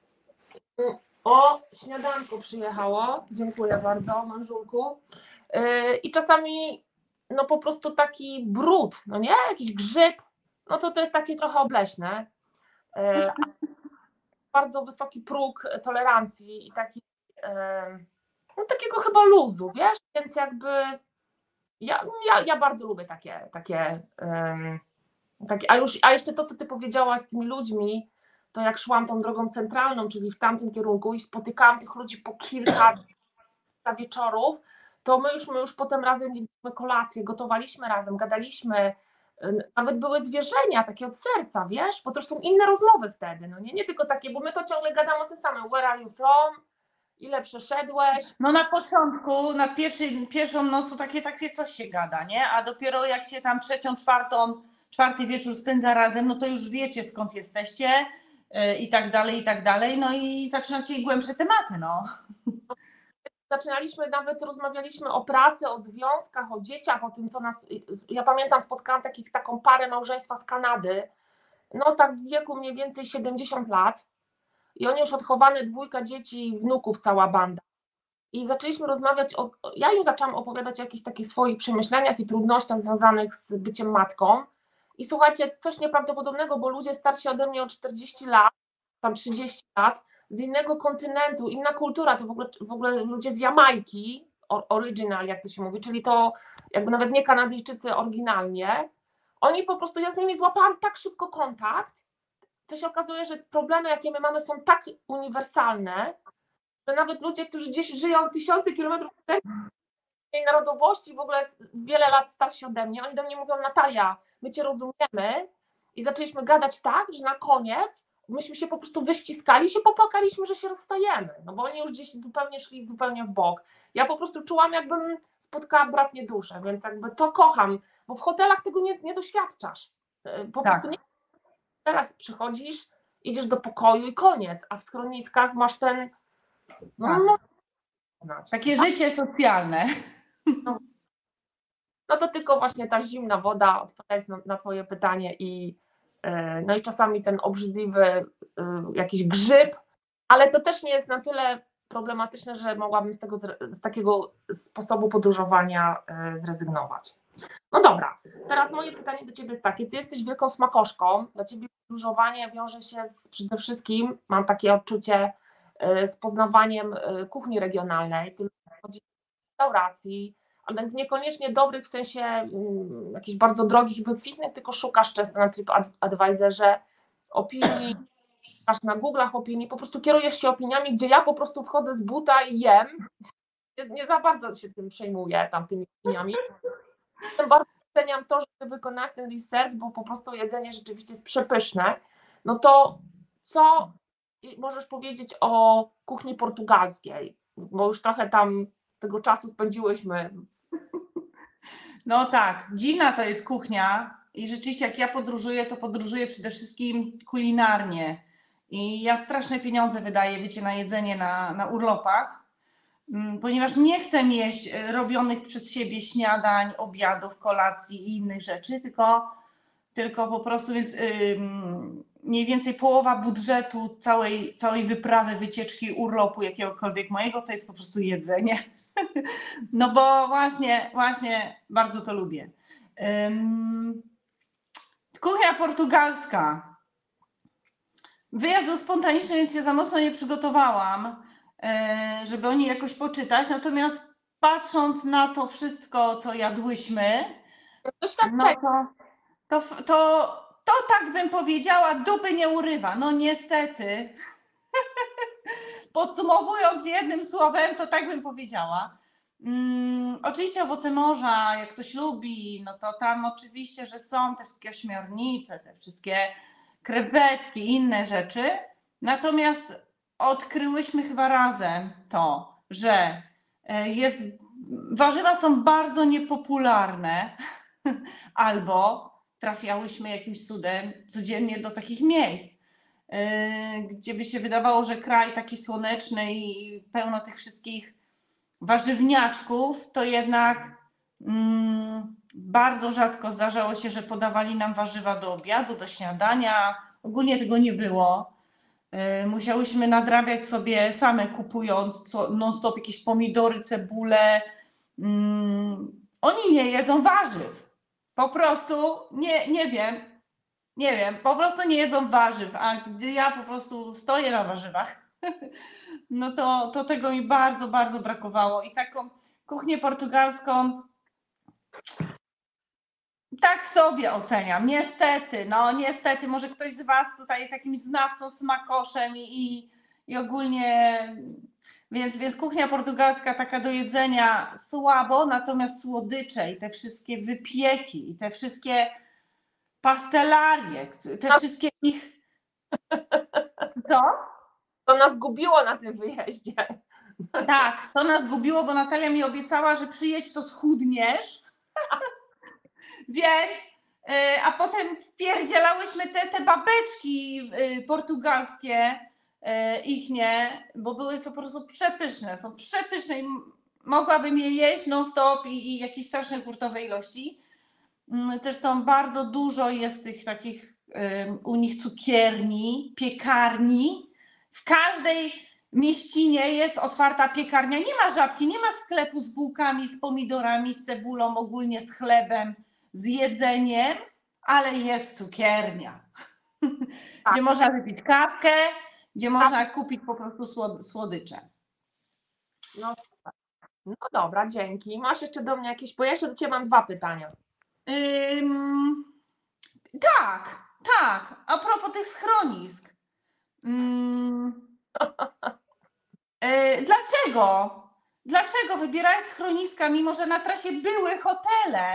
O, śniadanko przyjechało. Dziękuję bardzo, Manżulku. Yy, I czasami no po prostu taki brud, no nie? Jakiś grzyb, no to to jest takie trochę obleśne. Yy, bardzo wysoki próg tolerancji i taki... Yy, no takiego chyba luzu, wiesz, więc jakby ja, ja, ja bardzo lubię takie, takie, um, takie a, już, a jeszcze to, co ty powiedziałaś z tymi ludźmi, to jak szłam tą drogą centralną, czyli w tamtym kierunku i spotykałam tych ludzi po kilka wieczorów, to my już, my już potem razem mieliśmy kolację, gotowaliśmy razem, gadaliśmy, nawet były zwierzenia takie od serca, wiesz, bo to już są inne rozmowy wtedy, no nie, nie tylko takie, bo my to ciągle gadamy o tym samym, where are you from, ile przeszedłeś. No na początku, na pierwszy, pierwszą noc takie, takie coś się gada, nie? A dopiero jak się tam trzecią, czwartą, czwarty wieczór spędza razem, no to już wiecie skąd jesteście yy, i tak dalej, i tak dalej, no i zaczynacie głębsze tematy, no. Zaczynaliśmy, nawet rozmawialiśmy o pracy, o związkach, o dzieciach, o tym, co nas... Ja pamiętam, spotkałam takich, taką parę małżeństwa z Kanady, no tak w wieku mniej więcej siedemdziesiąt lat i oni już odchowane, dwójka dzieci i wnuków, cała banda. I zaczęliśmy rozmawiać, o, ja im zaczęłam opowiadać o jakichś takich swoich przemyśleniach i trudnościach związanych z byciem matką. I słuchajcie, coś nieprawdopodobnego, bo ludzie starsi ode mnie o czterdzieści lat, tam trzydzieści lat, z innego kontynentu, inna kultura, to w ogóle, w ogóle ludzie z Jamajki, original jak to się mówi, czyli to jakby nawet nie Kanadyjczycy oryginalnie, oni po prostu, ja z nimi złapałam tak szybko kontakt, to się okazuje, że problemy jakie my mamy są tak uniwersalne, że nawet ludzie, którzy gdzieś żyją tysiące kilometrów tej narodowości, w ogóle wiele lat starsi ode mnie, oni do mnie mówią: Natalia, my Cię rozumiemy, i zaczęliśmy gadać tak, że na koniec myśmy się po prostu wyściskali, się popłakaliśmy, że się rozstajemy, no bo oni już gdzieś zupełnie szli zupełnie w bok. Ja po prostu czułam, jakbym spotkała bratnie duszę, więc jakby to kocham, bo w hotelach tego nie, nie doświadczasz. Po Tak. prostu nie w hotelach przychodzisz, idziesz do pokoju i koniec, a w schroniskach masz ten no, Tak. no znać. Takie życie socjalne. No, no to tylko właśnie ta zimna woda, odpowiadając na, na Twoje pytanie, i yy, no i czasami ten obrzydliwy yy, jakiś grzyb, ale to też nie jest na tyle problematyczne, że mogłabym z, tego, z takiego sposobu podróżowania yy, zrezygnować. No dobra, teraz moje pytanie do Ciebie jest takie: Ty jesteś wielką smakoszką, dla Ciebie podróżowanie wiąże się z, przede wszystkim, mam takie odczucie, yy, z poznawaniem yy, kuchni regionalnej, tylko chodzi o restauracji, ale niekoniecznie dobrych w sensie um, jakichś bardzo drogich i wykwintnych, tylko szukasz często na TripAdvisorze opinii, szukasz na Google'ach opinii, po prostu kierujesz się opiniami, gdzie ja po prostu wchodzę z buta i jem, nie, nie za bardzo się tym przejmuję, tam tymi opiniami. Tym bardzo doceniam to, że ty wykonałaś ten research, bo po prostu jedzenie rzeczywiście jest przepyszne. No to co możesz powiedzieć o kuchni portugalskiej, bo już trochę tam tego czasu spędziłyśmy. No tak, dziwna to jest kuchnia i rzeczywiście jak ja podróżuję, to podróżuję przede wszystkim kulinarnie i ja straszne pieniądze wydaję, wiecie, na jedzenie na, na urlopach, ponieważ nie chcę jeść robionych przez siebie śniadań, obiadów, kolacji i innych rzeczy, tylko, tylko po prostu jest yy, mniej więcej połowa budżetu całej, całej wyprawy, wycieczki, urlopu jakiegokolwiek mojego to jest po prostu jedzenie. No bo właśnie, właśnie bardzo to lubię. Um, kuchnia portugalska. Wyjazd był spontaniczny, więc się za mocno nie przygotowałam, żeby o niej jakoś poczytać. Natomiast patrząc na to wszystko, co jadłyśmy, no to, to, to, to tak bym powiedziała, dupy nie urywa. No niestety. Podsumowując jednym słowem, to tak bym powiedziała. Hmm, oczywiście owoce morza, jak ktoś lubi, no to tam oczywiście, że są te wszystkie ośmiornice, te wszystkie krewetki i inne rzeczy. Natomiast odkryłyśmy chyba razem to, że jest, warzywa są bardzo niepopularne albo trafiałyśmy jakimś cudem codziennie do takich miejsc, gdzie by się wydawało, że kraj taki słoneczny i pełno tych wszystkich warzywniaczków, to jednak mm, bardzo rzadko zdarzało się, że podawali nam warzywa do obiadu, do śniadania. Ogólnie tego nie było. Yy, musiałyśmy nadrabiać sobie same, kupując co, non-stop jakieś pomidory, cebule. Yy, oni nie jedzą warzyw. Po prostu nie, nie wiem. Nie wiem, po prostu nie jedzą warzyw, a gdy ja po prostu stoję na warzywach, no to, to tego mi bardzo, bardzo brakowało. I taką kuchnię portugalską Tak sobie oceniam, niestety, no niestety, może ktoś z Was tutaj jest jakimś znawcą smakoszem i, i, i ogólnie, więc, więc kuchnia portugalska taka do jedzenia słabo, natomiast słodycze i te wszystkie wypieki i te wszystkie pastelarie, te wszystkie ich, co? To nas gubiło na tym wyjeździe. Tak, to nas gubiło, bo Natalia mi obiecała, że przyjedź, to schudniesz. Więc, y, a potem wpierdzielałyśmy te, te babeczki y, portugalskie, y, ich nie, bo były po prostu przepyszne, są przepyszne i mogłabym je jeść non stop i, i jakieś straszne hurtowe ilości. Mm, Zresztą bardzo dużo jest tych takich y, u nich cukierni, piekarni. W każdej mieścinie jest otwarta piekarnia. Nie ma Żabki, nie ma sklepu z bułkami, z pomidorami, z cebulą, ogólnie z chlebem, z jedzeniem, ale jest cukiernia, Tak. gdzie można wypić kawkę, gdzie można kupić po prostu słod- słodycze. No, no dobra, dzięki. Masz jeszcze do mnie jakieś, bo ja jeszcze do Ciebie mam dwa pytania. Ym, tak, tak. A propos tych schronisk. Ym, yy, dlaczego? Dlaczego wybierałeś schroniska, mimo że na trasie były hotele?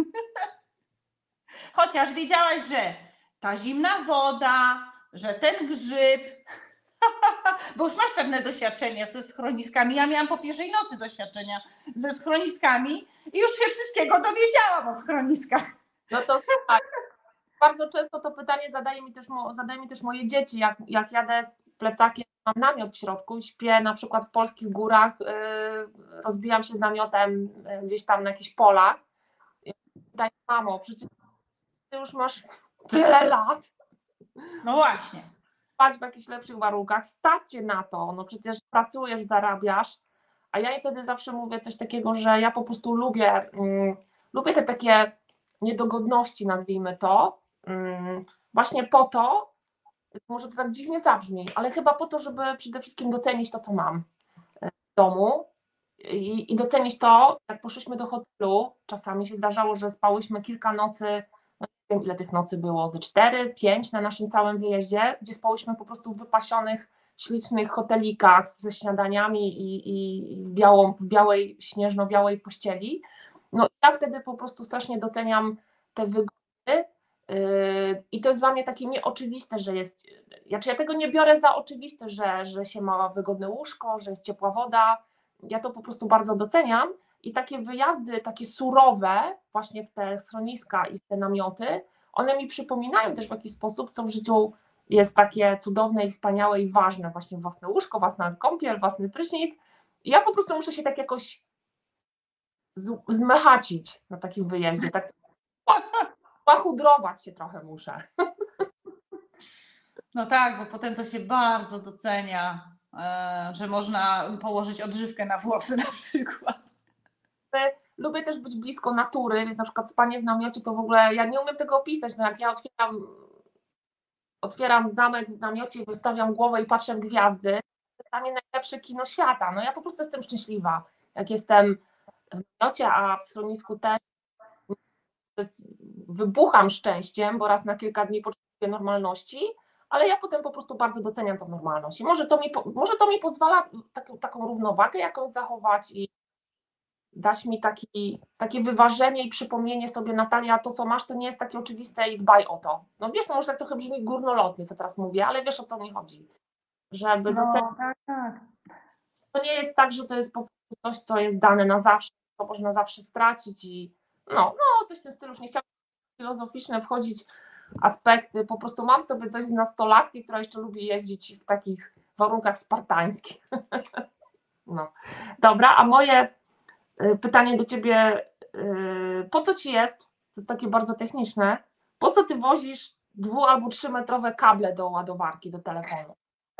Chociaż wiedziałaś, że ta zimna woda, że ten grzyb, bo już masz pewne doświadczenie ze schroniskami. Ja miałam po pierwszej nocy doświadczenia ze schroniskami i już się wszystkiego dowiedziałam o schroniskach. No to tak. Bardzo często to pytanie zadaje mi też, zadaje mi też moje dzieci, jak, jak jadę z plecakiem, mam namiot w środku i śpię na przykład w polskich górach, yy, rozbijam się z namiotem yy, gdzieś tam na jakichś polach. I pytaję, mamo, przecież ty już masz tyle lat, No właśnie. spać w jakichś lepszych warunkach, stać cię na to, no przecież pracujesz, zarabiasz, a ja jej wtedy zawsze mówię coś takiego, że ja po prostu lubię, mm, lubię te takie niedogodności, nazwijmy to, mm, właśnie po to, może to tak dziwnie zabrzmi, ale chyba po to, żeby przede wszystkim docenić to, co mam w domu i, i docenić to, jak poszliśmy do hotelu, czasami się zdarzało, że spałyśmy kilka nocy, no nie wiem ile tych nocy było, ze cztery, pięć na naszym całym wyjeździe, gdzie spałyśmy po prostu w wypasionych, ślicznych hotelikach ze śniadaniami i, i w, białą, w białej, śnieżno-białej pościeli. No ja wtedy po prostu strasznie doceniam te wygody yy, i to jest dla mnie takie nieoczywiste, że jest, znaczy ja tego nie biorę za oczywiste, że, że się ma wygodne łóżko, że jest ciepła woda, ja to po prostu bardzo doceniam i takie wyjazdy, takie surowe, właśnie w te schroniska i w te namioty, one mi przypominają też w jakiś sposób, co w życiu jest takie cudowne i wspaniałe i ważne, właśnie własne łóżko, własna kąpiel, własny prysznic. I ja po prostu muszę się tak jakoś z- zmechacić na takim wyjeździe, tak pachudrować się trochę muszę. No tak, bo potem to się bardzo docenia, e, że można położyć odżywkę na włosy na przykład. Lubię też być blisko natury, więc na przykład spanie w namiocie to w ogóle, ja nie umiem tego opisać, no jak ja otwieram, otwieram zamek w namiocie i wystawiam głowę i patrzę w gwiazdy, to jest dla mnie najlepsze kino świata, no ja po prostu jestem szczęśliwa, jak jestem w namiocie, a w schronisku też jest, wybucham szczęściem, bo raz na kilka dni potrzebuję normalności, ale ja potem po prostu bardzo doceniam tą normalność i może to mi, może to mi pozwala taką, taką równowagę jakąś zachować i dać mi taki, takie wyważenie i przypomnienie sobie, Natalia, to co masz, to nie jest takie oczywiste i dbaj o to. No wiesz, no może tak trochę brzmi górnolotnie, co teraz mówię, ale wiesz, o co mi chodzi. Żeby docenić, No tak, tak. to nie jest tak, że to jest po prostu coś, co jest dane na zawsze, to można zawsze stracić i no, no coś w tym stylu, już nie chciałam w filozoficzne wchodzić aspekty, po prostu mam sobie coś z nastolatki, która jeszcze lubi jeździć w takich warunkach spartańskich. No, dobra, a moje pytanie do Ciebie, po co Ci jest, to jest takie bardzo techniczne, po co Ty wozisz dwu- albo trzymetrowe kable do ładowarki, do telefonu?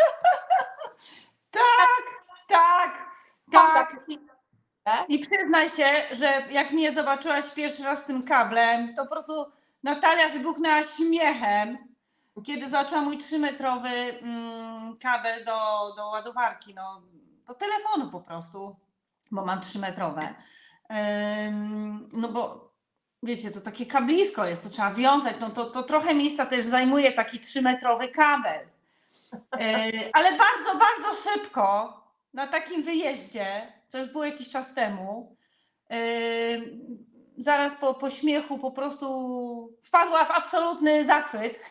Tak, tak, tak. I, I przyznaj się, że jak mnie zobaczyłaś pierwszy raz z tym kablem, to po prostu Natalia wybuchnęła śmiechem, kiedy zobaczyła mój trzymetrowy mm, kabel do, do ładowarki, no, do telefonu po prostu, bo mam trzymetrowe. Ym, no bo wiecie, to takie kablisko jest, to trzeba wiązać, no to, to trochę miejsca też zajmuje taki trzymetrowy kabel. Yy, ale bardzo, bardzo szybko na takim wyjeździe, co już było jakiś czas temu, yy, zaraz po, po śmiechu po prostu wpadła w absolutny zachwyt.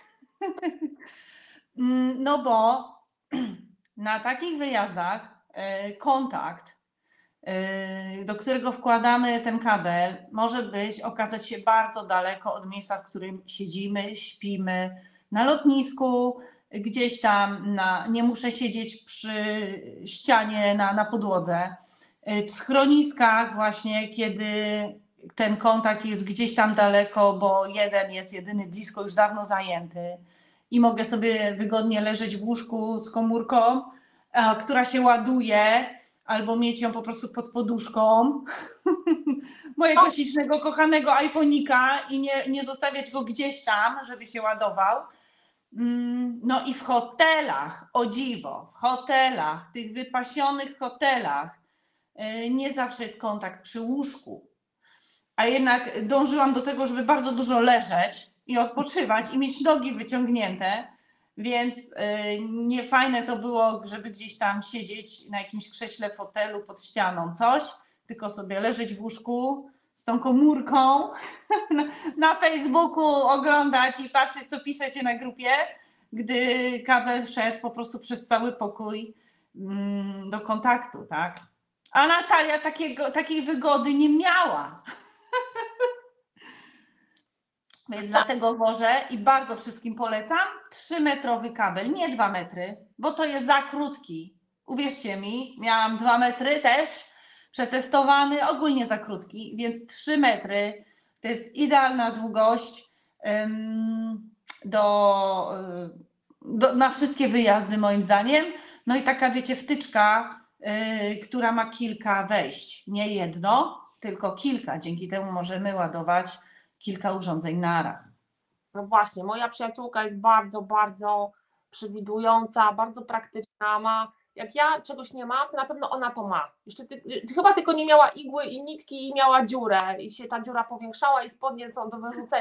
No bo na takich wyjazdach yy, kontakt, yy, do którego wkładamy ten kabel, może być, okazać się bardzo daleko od miejsca, w którym siedzimy, śpimy, na lotnisku, gdzieś tam, na, nie muszę siedzieć przy ścianie na, na podłodze, w schroniskach właśnie, kiedy ten kontakt jest gdzieś tam daleko, bo jeden jest jedyny blisko, już dawno zajęty i mogę sobie wygodnie leżeć w łóżku z komórką, która się ładuje, albo mieć ją po prostu pod poduszką mojego ślicznego, kochanego iPhone'ika i nie, nie zostawiać go gdzieś tam, żeby się ładował. No i w hotelach, o dziwo, w hotelach, tych wypasionych hotelach nie zawsze jest kontakt przy łóżku, a jednak dążyłam do tego, żeby bardzo dużo leżeć i odpoczywać i mieć nogi wyciągnięte, więc nie fajne to było, żeby gdzieś tam siedzieć na jakimś krześle, fotelu, pod ścianą, coś, tylko sobie leżeć w łóżku z tą komórką, na Facebooku oglądać i patrzeć, co piszecie na grupie, gdy kabel szedł po prostu przez cały pokój do kontaktu, tak? A Natalia takiego, takiej wygody nie miała. Więc dlatego wożę i bardzo wszystkim polecam trzymetrowy kabel, nie dwa metry, bo to jest za krótki. Uwierzcie mi, miałam dwa metry też, przetestowany, ogólnie za krótki, więc trzy metry to jest idealna długość um, do, do, na wszystkie wyjazdy moim zdaniem. No i taka, wiecie, wtyczka, yy, która ma kilka wejść, nie jedno, tylko kilka. Dzięki temu możemy ładować kilka urządzeń naraz. No właśnie, moja przyjaciółka jest bardzo, bardzo przewidująca, bardzo praktyczna, ma, jak ja czegoś nie mam, to na pewno ona to ma. Jeszcze ty, chyba tylko nie miała igły i nitki i miała dziurę i się ta dziura powiększała i spodnie są do wyrzucenia.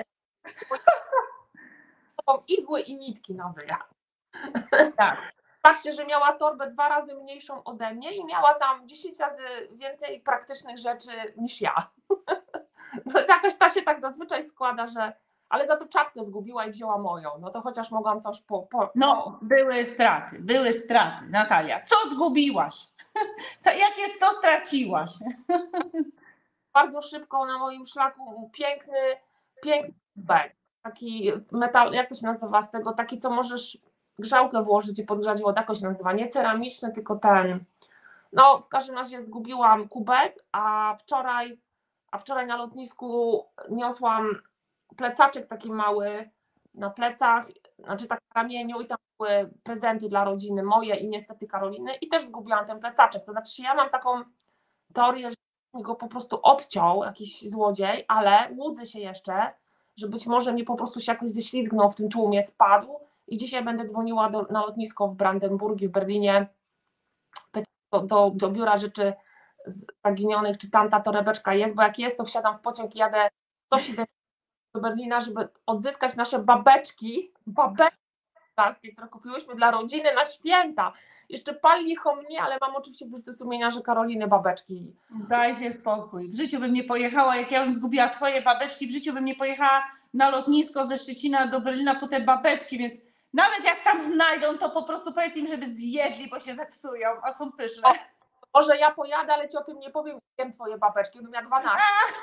Mam igły i nitki na wyjazd. Tak. Patrzcie, że miała torbę dwa razy mniejszą ode mnie i miała tam dziesięć razy więcej praktycznych rzeczy niż ja. No jakoś ta się tak zazwyczaj składa, że ale za to czapkę zgubiła i wzięła moją, no to chociaż mogłam coś po... po... No, były straty, były straty. Natalia, co zgubiłaś? Co, jak jest, co straciłaś? Bardzo szybko na moim szlaku piękny, piękny bag, taki metal, jak to się nazywa z tego, taki co możesz grzałkę włożyć i podgrzać wodę, jak to się nazywa, nie ceramiczny, tylko ten, no w każdym razie zgubiłam kubek, a wczoraj, a wczoraj na lotnisku niosłam plecaczek taki mały na plecach, znaczy tak na ramieniu i tam były prezenty dla rodziny moje i niestety Karoliny i też zgubiłam ten plecaczek, to znaczy ja mam taką teorię, że mi go po prostu odciął jakiś złodziej, ale łudzę się jeszcze, że być może mnie po prostu się jakoś ześlizgnął w tym tłumie, spadł i dzisiaj będę dzwoniła do, na lotnisko w Brandenburgii w Berlinie do, do, do biura rzeczy zaginionych, czy tam ta torebeczka jest, bo jak jest, to wsiadam w pociąg i jadę sto siedemdziesiąt do Berlina, żeby odzyskać nasze babeczki, babeczki, które kupiłyśmy dla rodziny na święta. Jeszcze pal licho mnie, ale mam oczywiście wyrzuty sumienia, że Karoliny babeczki. Dajcie spokój. W życiu bym nie pojechała, jak ja bym zgubiła twoje babeczki, w życiu bym nie pojechała na lotnisko ze Szczecina do Berlina po te babeczki, więc nawet jak tam znajdą, to po prostu powiedz im, żeby zjedli, bo się zepsują, a są pyszne. O, może ja pojadę, ale ci o tym nie powiem, wiem twoje babeczki, bym miała dwanaście.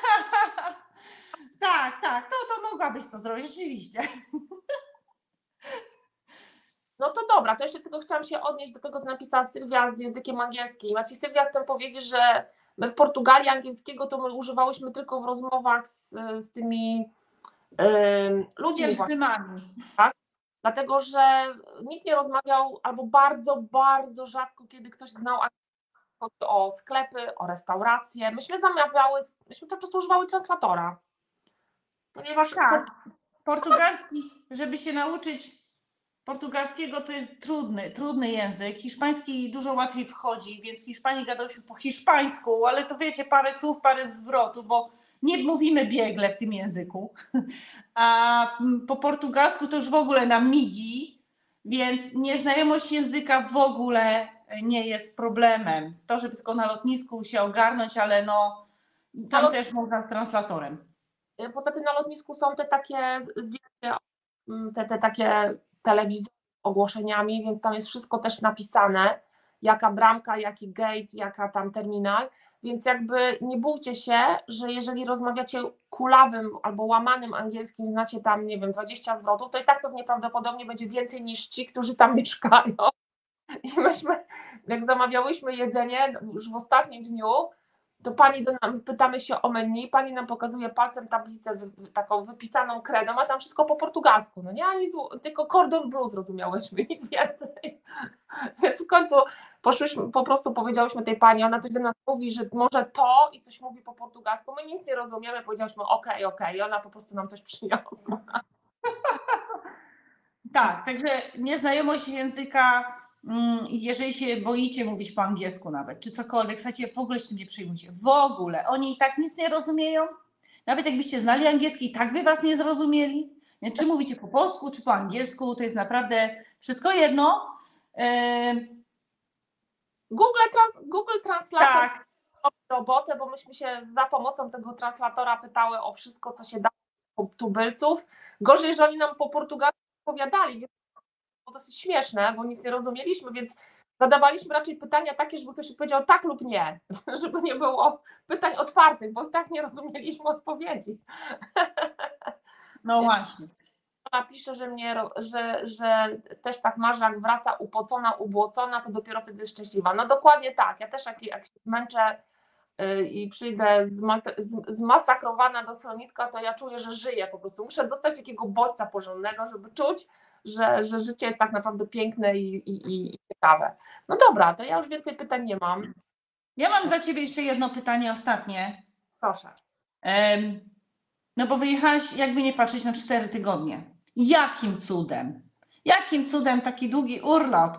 Tak, tak, to, to mogłabyś to zrobić, rzeczywiście. No to dobra, to jeszcze tylko chciałam się odnieść do tego, co napisała Sylwia z językiem angielskim. Znaczy Sylwia, chcę powiedzieć, że my w Portugalii angielskiego to my używałyśmy tylko w rozmowach z, z tymi y, ludźmi, Pielgrzymami. tak? Dlatego, że nikt nie rozmawiał, albo bardzo, bardzo rzadko, kiedy ktoś znał o sklepy, o restauracje. Myśmy zamawiały, myśmy po prostu używały translatora. Ponieważ tak, portugalski, żeby się nauczyć portugalskiego, to jest trudny, trudny język. Hiszpański dużo łatwiej wchodzi, więc w Hiszpanii gadałyśmy po hiszpańsku, ale to wiecie, parę słów, parę zwrotów, bo nie mówimy biegle w tym języku, a po portugalsku to już w ogóle na migi, więc nieznajomość języka w ogóle nie jest problemem. To, żeby tylko na lotnisku się ogarnąć, ale no tam lot... też można z translatorem. Poza tym na lotnisku są te takie, te, te takie telewizory z ogłoszeniami, więc tam jest wszystko też napisane, jaka bramka, jaki gate, jaka tam terminal, więc jakby nie bójcie się, że jeżeli rozmawiacie kulawym albo łamanym angielskim, znacie tam, nie wiem, dwadzieścia zwrotów, to i tak pewnie prawdopodobnie będzie więcej niż ci, którzy tam mieszkają. I myśmy, jak zamawiałyśmy jedzenie już w ostatnim dniu, to pani do nam, pytamy się o menu, pani nam pokazuje palcem tablicę wy, taką wypisaną kredą, a tam wszystko po portugalsku, no nie, ani zło, tylko cordon bleu zrozumiałyśmy, nic więcej. Więc w końcu poszłyśmy, po prostu powiedziałyśmy tej pani, ona coś do nas mówi, że może to i coś mówi po portugalsku, my nic nie rozumiemy, powiedziałyśmy okej, okay, okej, okay. I ona po prostu nam coś przyniosła. Tak, także nieznajomość języka, jeżeli się boicie mówić po angielsku nawet, czy cokolwiek, słuchajcie, w ogóle się tym nie przejmujcie, w ogóle, oni i tak nic nie rozumieją, nawet jakbyście znali angielski, i tak by was nie zrozumieli, więc czy mówicie po polsku, czy po angielsku, to jest naprawdę wszystko jedno. Google, trans, Google Translator tak. robi robotę, bo myśmy się za pomocą tego translatora pytały o wszystko, co się da po tubylców. Gorzej, że oni nam po portugalsku opowiadali, więc to było dosyć śmieszne, bo nic nie rozumieliśmy, więc zadawaliśmy raczej pytania takie, żeby ktoś powiedział tak lub nie, żeby nie było pytań otwartych, bo i tak nie rozumieliśmy odpowiedzi. No właśnie. Ona pisze, że, mnie, że, że też tak marzy, jak wraca upocona, ubłocona, to dopiero wtedy jest szczęśliwa. No dokładnie tak, ja też jak, jak się zmęczę yy, i przyjdę zmasakrowana do schroniska, to ja czuję, że żyję po prostu. Muszę dostać takiego bodźca porządnego, żeby czuć, że, że życie jest tak naprawdę piękne i, i, i ciekawe. No dobra, to ja już więcej pytań nie mam. Ja mam dla Ciebie jeszcze jedno pytanie, ostatnie. Proszę. Um, no bo wyjechałaś, jakby nie patrzeć, na cztery tygodnie. Jakim cudem? Jakim cudem taki długi urlop?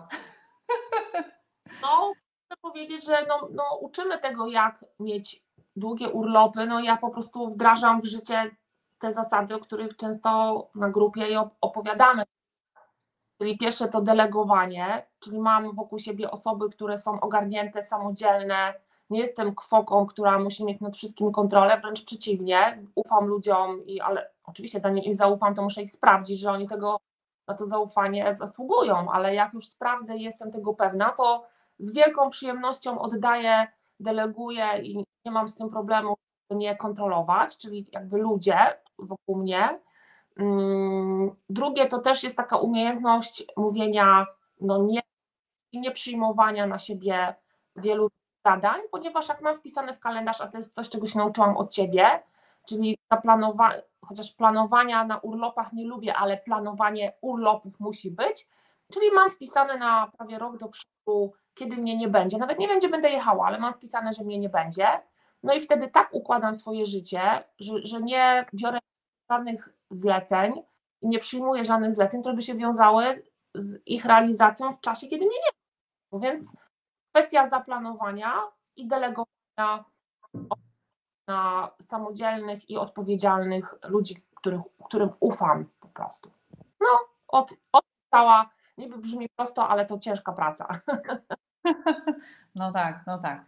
No, chcę powiedzieć, że no, no, uczymy tego, jak mieć długie urlopy. No ja po prostu wdrażam w życie te zasady, o których często na grupie opowiadamy. Czyli pierwsze to delegowanie, czyli mam wokół siebie osoby, które są ogarnięte, samodzielne. Nie jestem kwoką, która musi mieć nad wszystkim kontrolę, wręcz przeciwnie. Ufam ludziom, i, ale oczywiście zanim im zaufam, to muszę ich sprawdzić, że oni tego, na to zaufanie zasługują, ale jak już sprawdzę i jestem tego pewna, to z wielką przyjemnością oddaję, deleguję i nie mam z tym problemu, żeby nie kontrolować, czyli jakby ludzie wokół mnie. Drugie to też jest taka umiejętność mówienia, no nie, nie przyjmowania na siebie wielu zadań, ponieważ jak mam wpisane w kalendarz, a to jest coś, czego się nauczyłam od Ciebie, czyli zaplanowanie, chociaż planowania na urlopach nie lubię, ale planowanie urlopów musi być, czyli mam wpisane na prawie rok do przodu, kiedy mnie nie będzie, nawet nie wiem, gdzie będę jechała, ale mam wpisane, że mnie nie będzie, no i wtedy tak układam swoje życie, że, że nie biorę żadnych zleceń i nie przyjmuję żadnych zleceń, które by się wiązały z ich realizacją w czasie, kiedy mnie nie ma. Więc kwestia zaplanowania i delegowania na samodzielnych i odpowiedzialnych ludzi, których, którym ufam po prostu. No, od, od cała, niby brzmi prosto, ale to ciężka praca. No tak, no tak.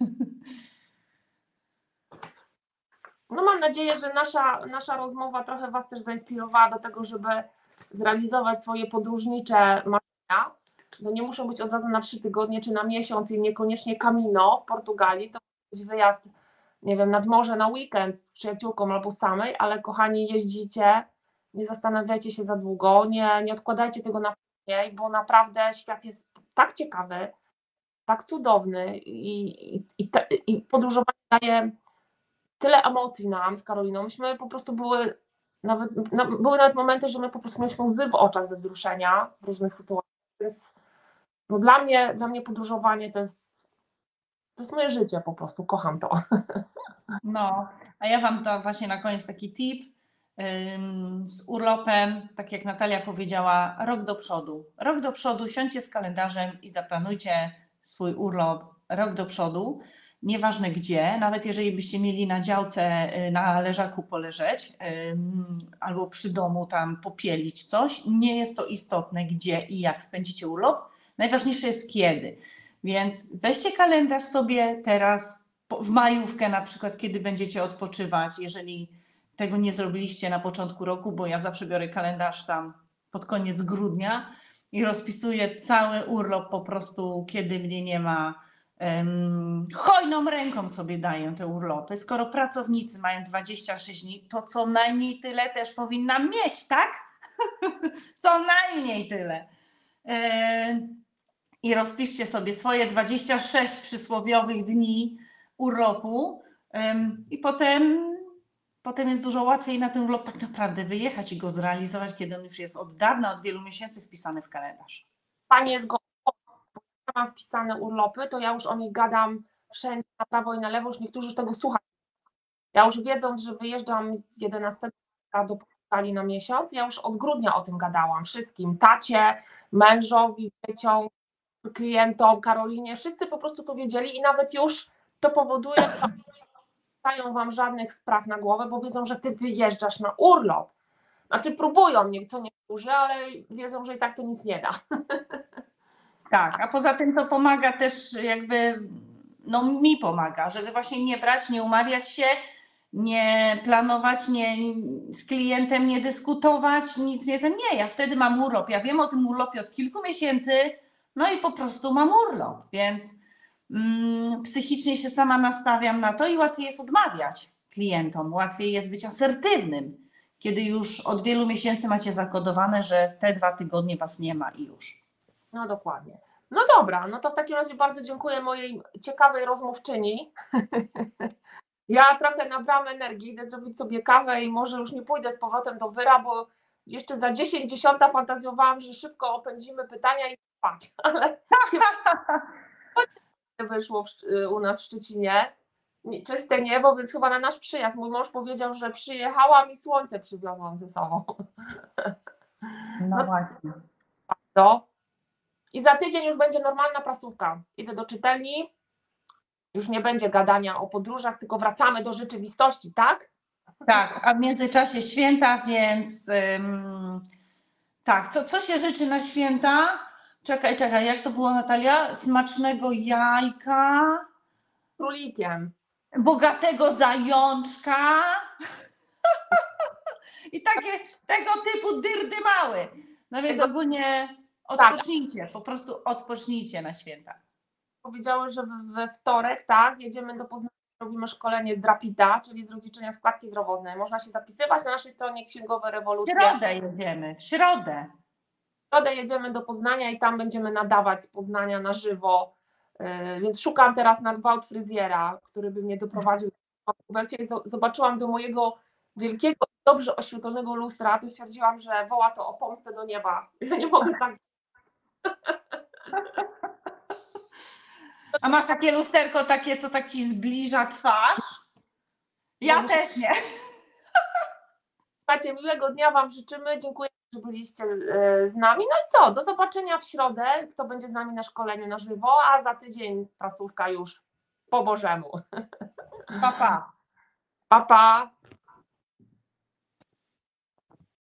No mam nadzieję, że nasza, nasza rozmowa trochę Was też zainspirowała do tego, żeby zrealizować swoje podróżnicze marzenia. No nie muszą być od razu na trzy tygodnie czy na miesiąc i niekoniecznie Camino w Portugalii, to może być wyjazd, nie wiem, nad morze na weekend z przyjaciółką albo samej, ale kochani, jeździcie, nie zastanawiajcie się za długo, nie, nie odkładajcie tego na później, bo naprawdę świat jest tak ciekawy, tak cudowny i, i, i, te, i podróżowanie daje tyle emocji nam z Karoliną. Myśmy po prostu były nawet, na, były nawet momenty, że my po prostu mieliśmy łzy w oczach ze wzruszenia w różnych sytuacjach. Więc no dla mnie, dla mnie podróżowanie to jest, to jest moje życie po prostu, kocham to. No, a ja Wam to właśnie na koniec taki tip ym, z urlopem, tak jak Natalia powiedziała, rok do przodu. Rok do przodu, siądźcie z kalendarzem i zaplanujcie swój urlop rok do przodu. nieważne gdzie, nawet jeżeli byście mieli na działce, na leżaku poleżeć albo przy domu tam popielić coś, nie jest to istotne gdzie i jak spędzicie urlop, najważniejsze jest kiedy. Więc weźcie kalendarz sobie teraz, w majówkę na przykład, kiedy będziecie odpoczywać, jeżeli tego nie zrobiliście na początku roku, bo ja zawsze biorę kalendarz tam pod koniec grudnia i rozpisuję cały urlop po prostu, kiedy mnie nie ma. Um, hojną ręką sobie daję te urlopy. Skoro pracownicy mają dwadzieścia sześć dni, to co najmniej tyle też powinnam mieć, tak? Co najmniej tyle. Yy, I rozpiszcie sobie swoje dwadzieścia sześć przysłowiowych dni urlopu yy, i potem, potem jest dużo łatwiej na ten urlop tak naprawdę wyjechać i go zrealizować, kiedy on już jest od dawna, od wielu miesięcy wpisany w kalendarz. Pani jest gotowa, ja mam wpisane urlopy, to ja już o nich gadam wszędzie na prawo i na lewo, już niektórzy tego słuchają. Ja już wiedząc, że wyjeżdżam jedenastego do Portugalii na miesiąc, ja już od grudnia o tym gadałam wszystkim, tacie, mężowi, dzieciom, klientom, Karolinie, wszyscy po prostu to wiedzieli i nawet już to powoduje, że nie dają wam żadnych spraw na głowę, bo wiedzą, że ty wyjeżdżasz na urlop. Znaczy próbują, nie, co niektórzy, ale wiedzą, że i tak to nic nie da. Tak, a poza tym to pomaga też jakby, no mi pomaga, żeby właśnie nie brać, nie umawiać się, nie planować, nie, z klientem nie dyskutować, nic nie ten, nie, ja wtedy mam urlop, ja wiem o tym urlopie od kilku miesięcy, no i po prostu mam urlop, więc mm, psychicznie się sama nastawiam na to i łatwiej jest odmawiać klientom, łatwiej jest być asertywnym, kiedy już od wielu miesięcy macie zakodowane, że w te dwa tygodnie was nie ma i już. No dokładnie. No dobra, no to w takim razie bardzo dziękuję mojej ciekawej rozmówczyni. Ja trochę nabrałam energii, idę zrobić sobie kawę i może już nie pójdę z powrotem do Wyra, bo jeszcze za dziesięć dziesiąta fantazjowałam, że szybko opędzimy pytania i spać, ale wyszło w, u nas w Szczecinie. Czyste niebo, więc chyba na nasz przyjazd. Mój mąż powiedział, że przyjechałam i słońce przywiozłam ze sobą. No, no właśnie. To. I za tydzień już będzie normalna prasówka. Idę do czytelni, już nie będzie gadania o podróżach, tylko wracamy do rzeczywistości, tak? Tak, a w międzyczasie święta, więc ym, tak, co, co się życzy na święta? Czekaj, czekaj, jak to było, Natalia? Smacznego jajka. Królikiem. Bogatego zajączka. I takie tego typu dyrdy mały. No więc ogólnie odpocznijcie, tak. Po prostu odpocznijcie na święta. Powiedziały, że we wtorek, tak, jedziemy do Poznania, robimy szkolenie z Drapita, czyli z rozliczenia składki zdrowotnej. Można się zapisywać na naszej stronie Księgowe Rewolucje. W środę jedziemy, w środę. W środę jedziemy do Poznania i tam będziemy nadawać z Poznania na żywo, yy, więc szukam teraz na gwałt fryzjera, który by mnie doprowadził do i zobaczyłam do mojego wielkiego, dobrze oświetlonego lustra, to stwierdziłam, że woła to o pomstę do nieba. Ja nie mogę tak... A masz takie lusterko, takie, co tak ci zbliża twarz? Ja no, też nie. Słuchajcie, miłego dnia wam życzymy. Dziękuję, że byliście z nami. No i co? Do zobaczenia w środę. Kto będzie z nami na szkoleniu na żywo, a za tydzień prasówka już po Bożemu. Pa, pa. Pa, pa.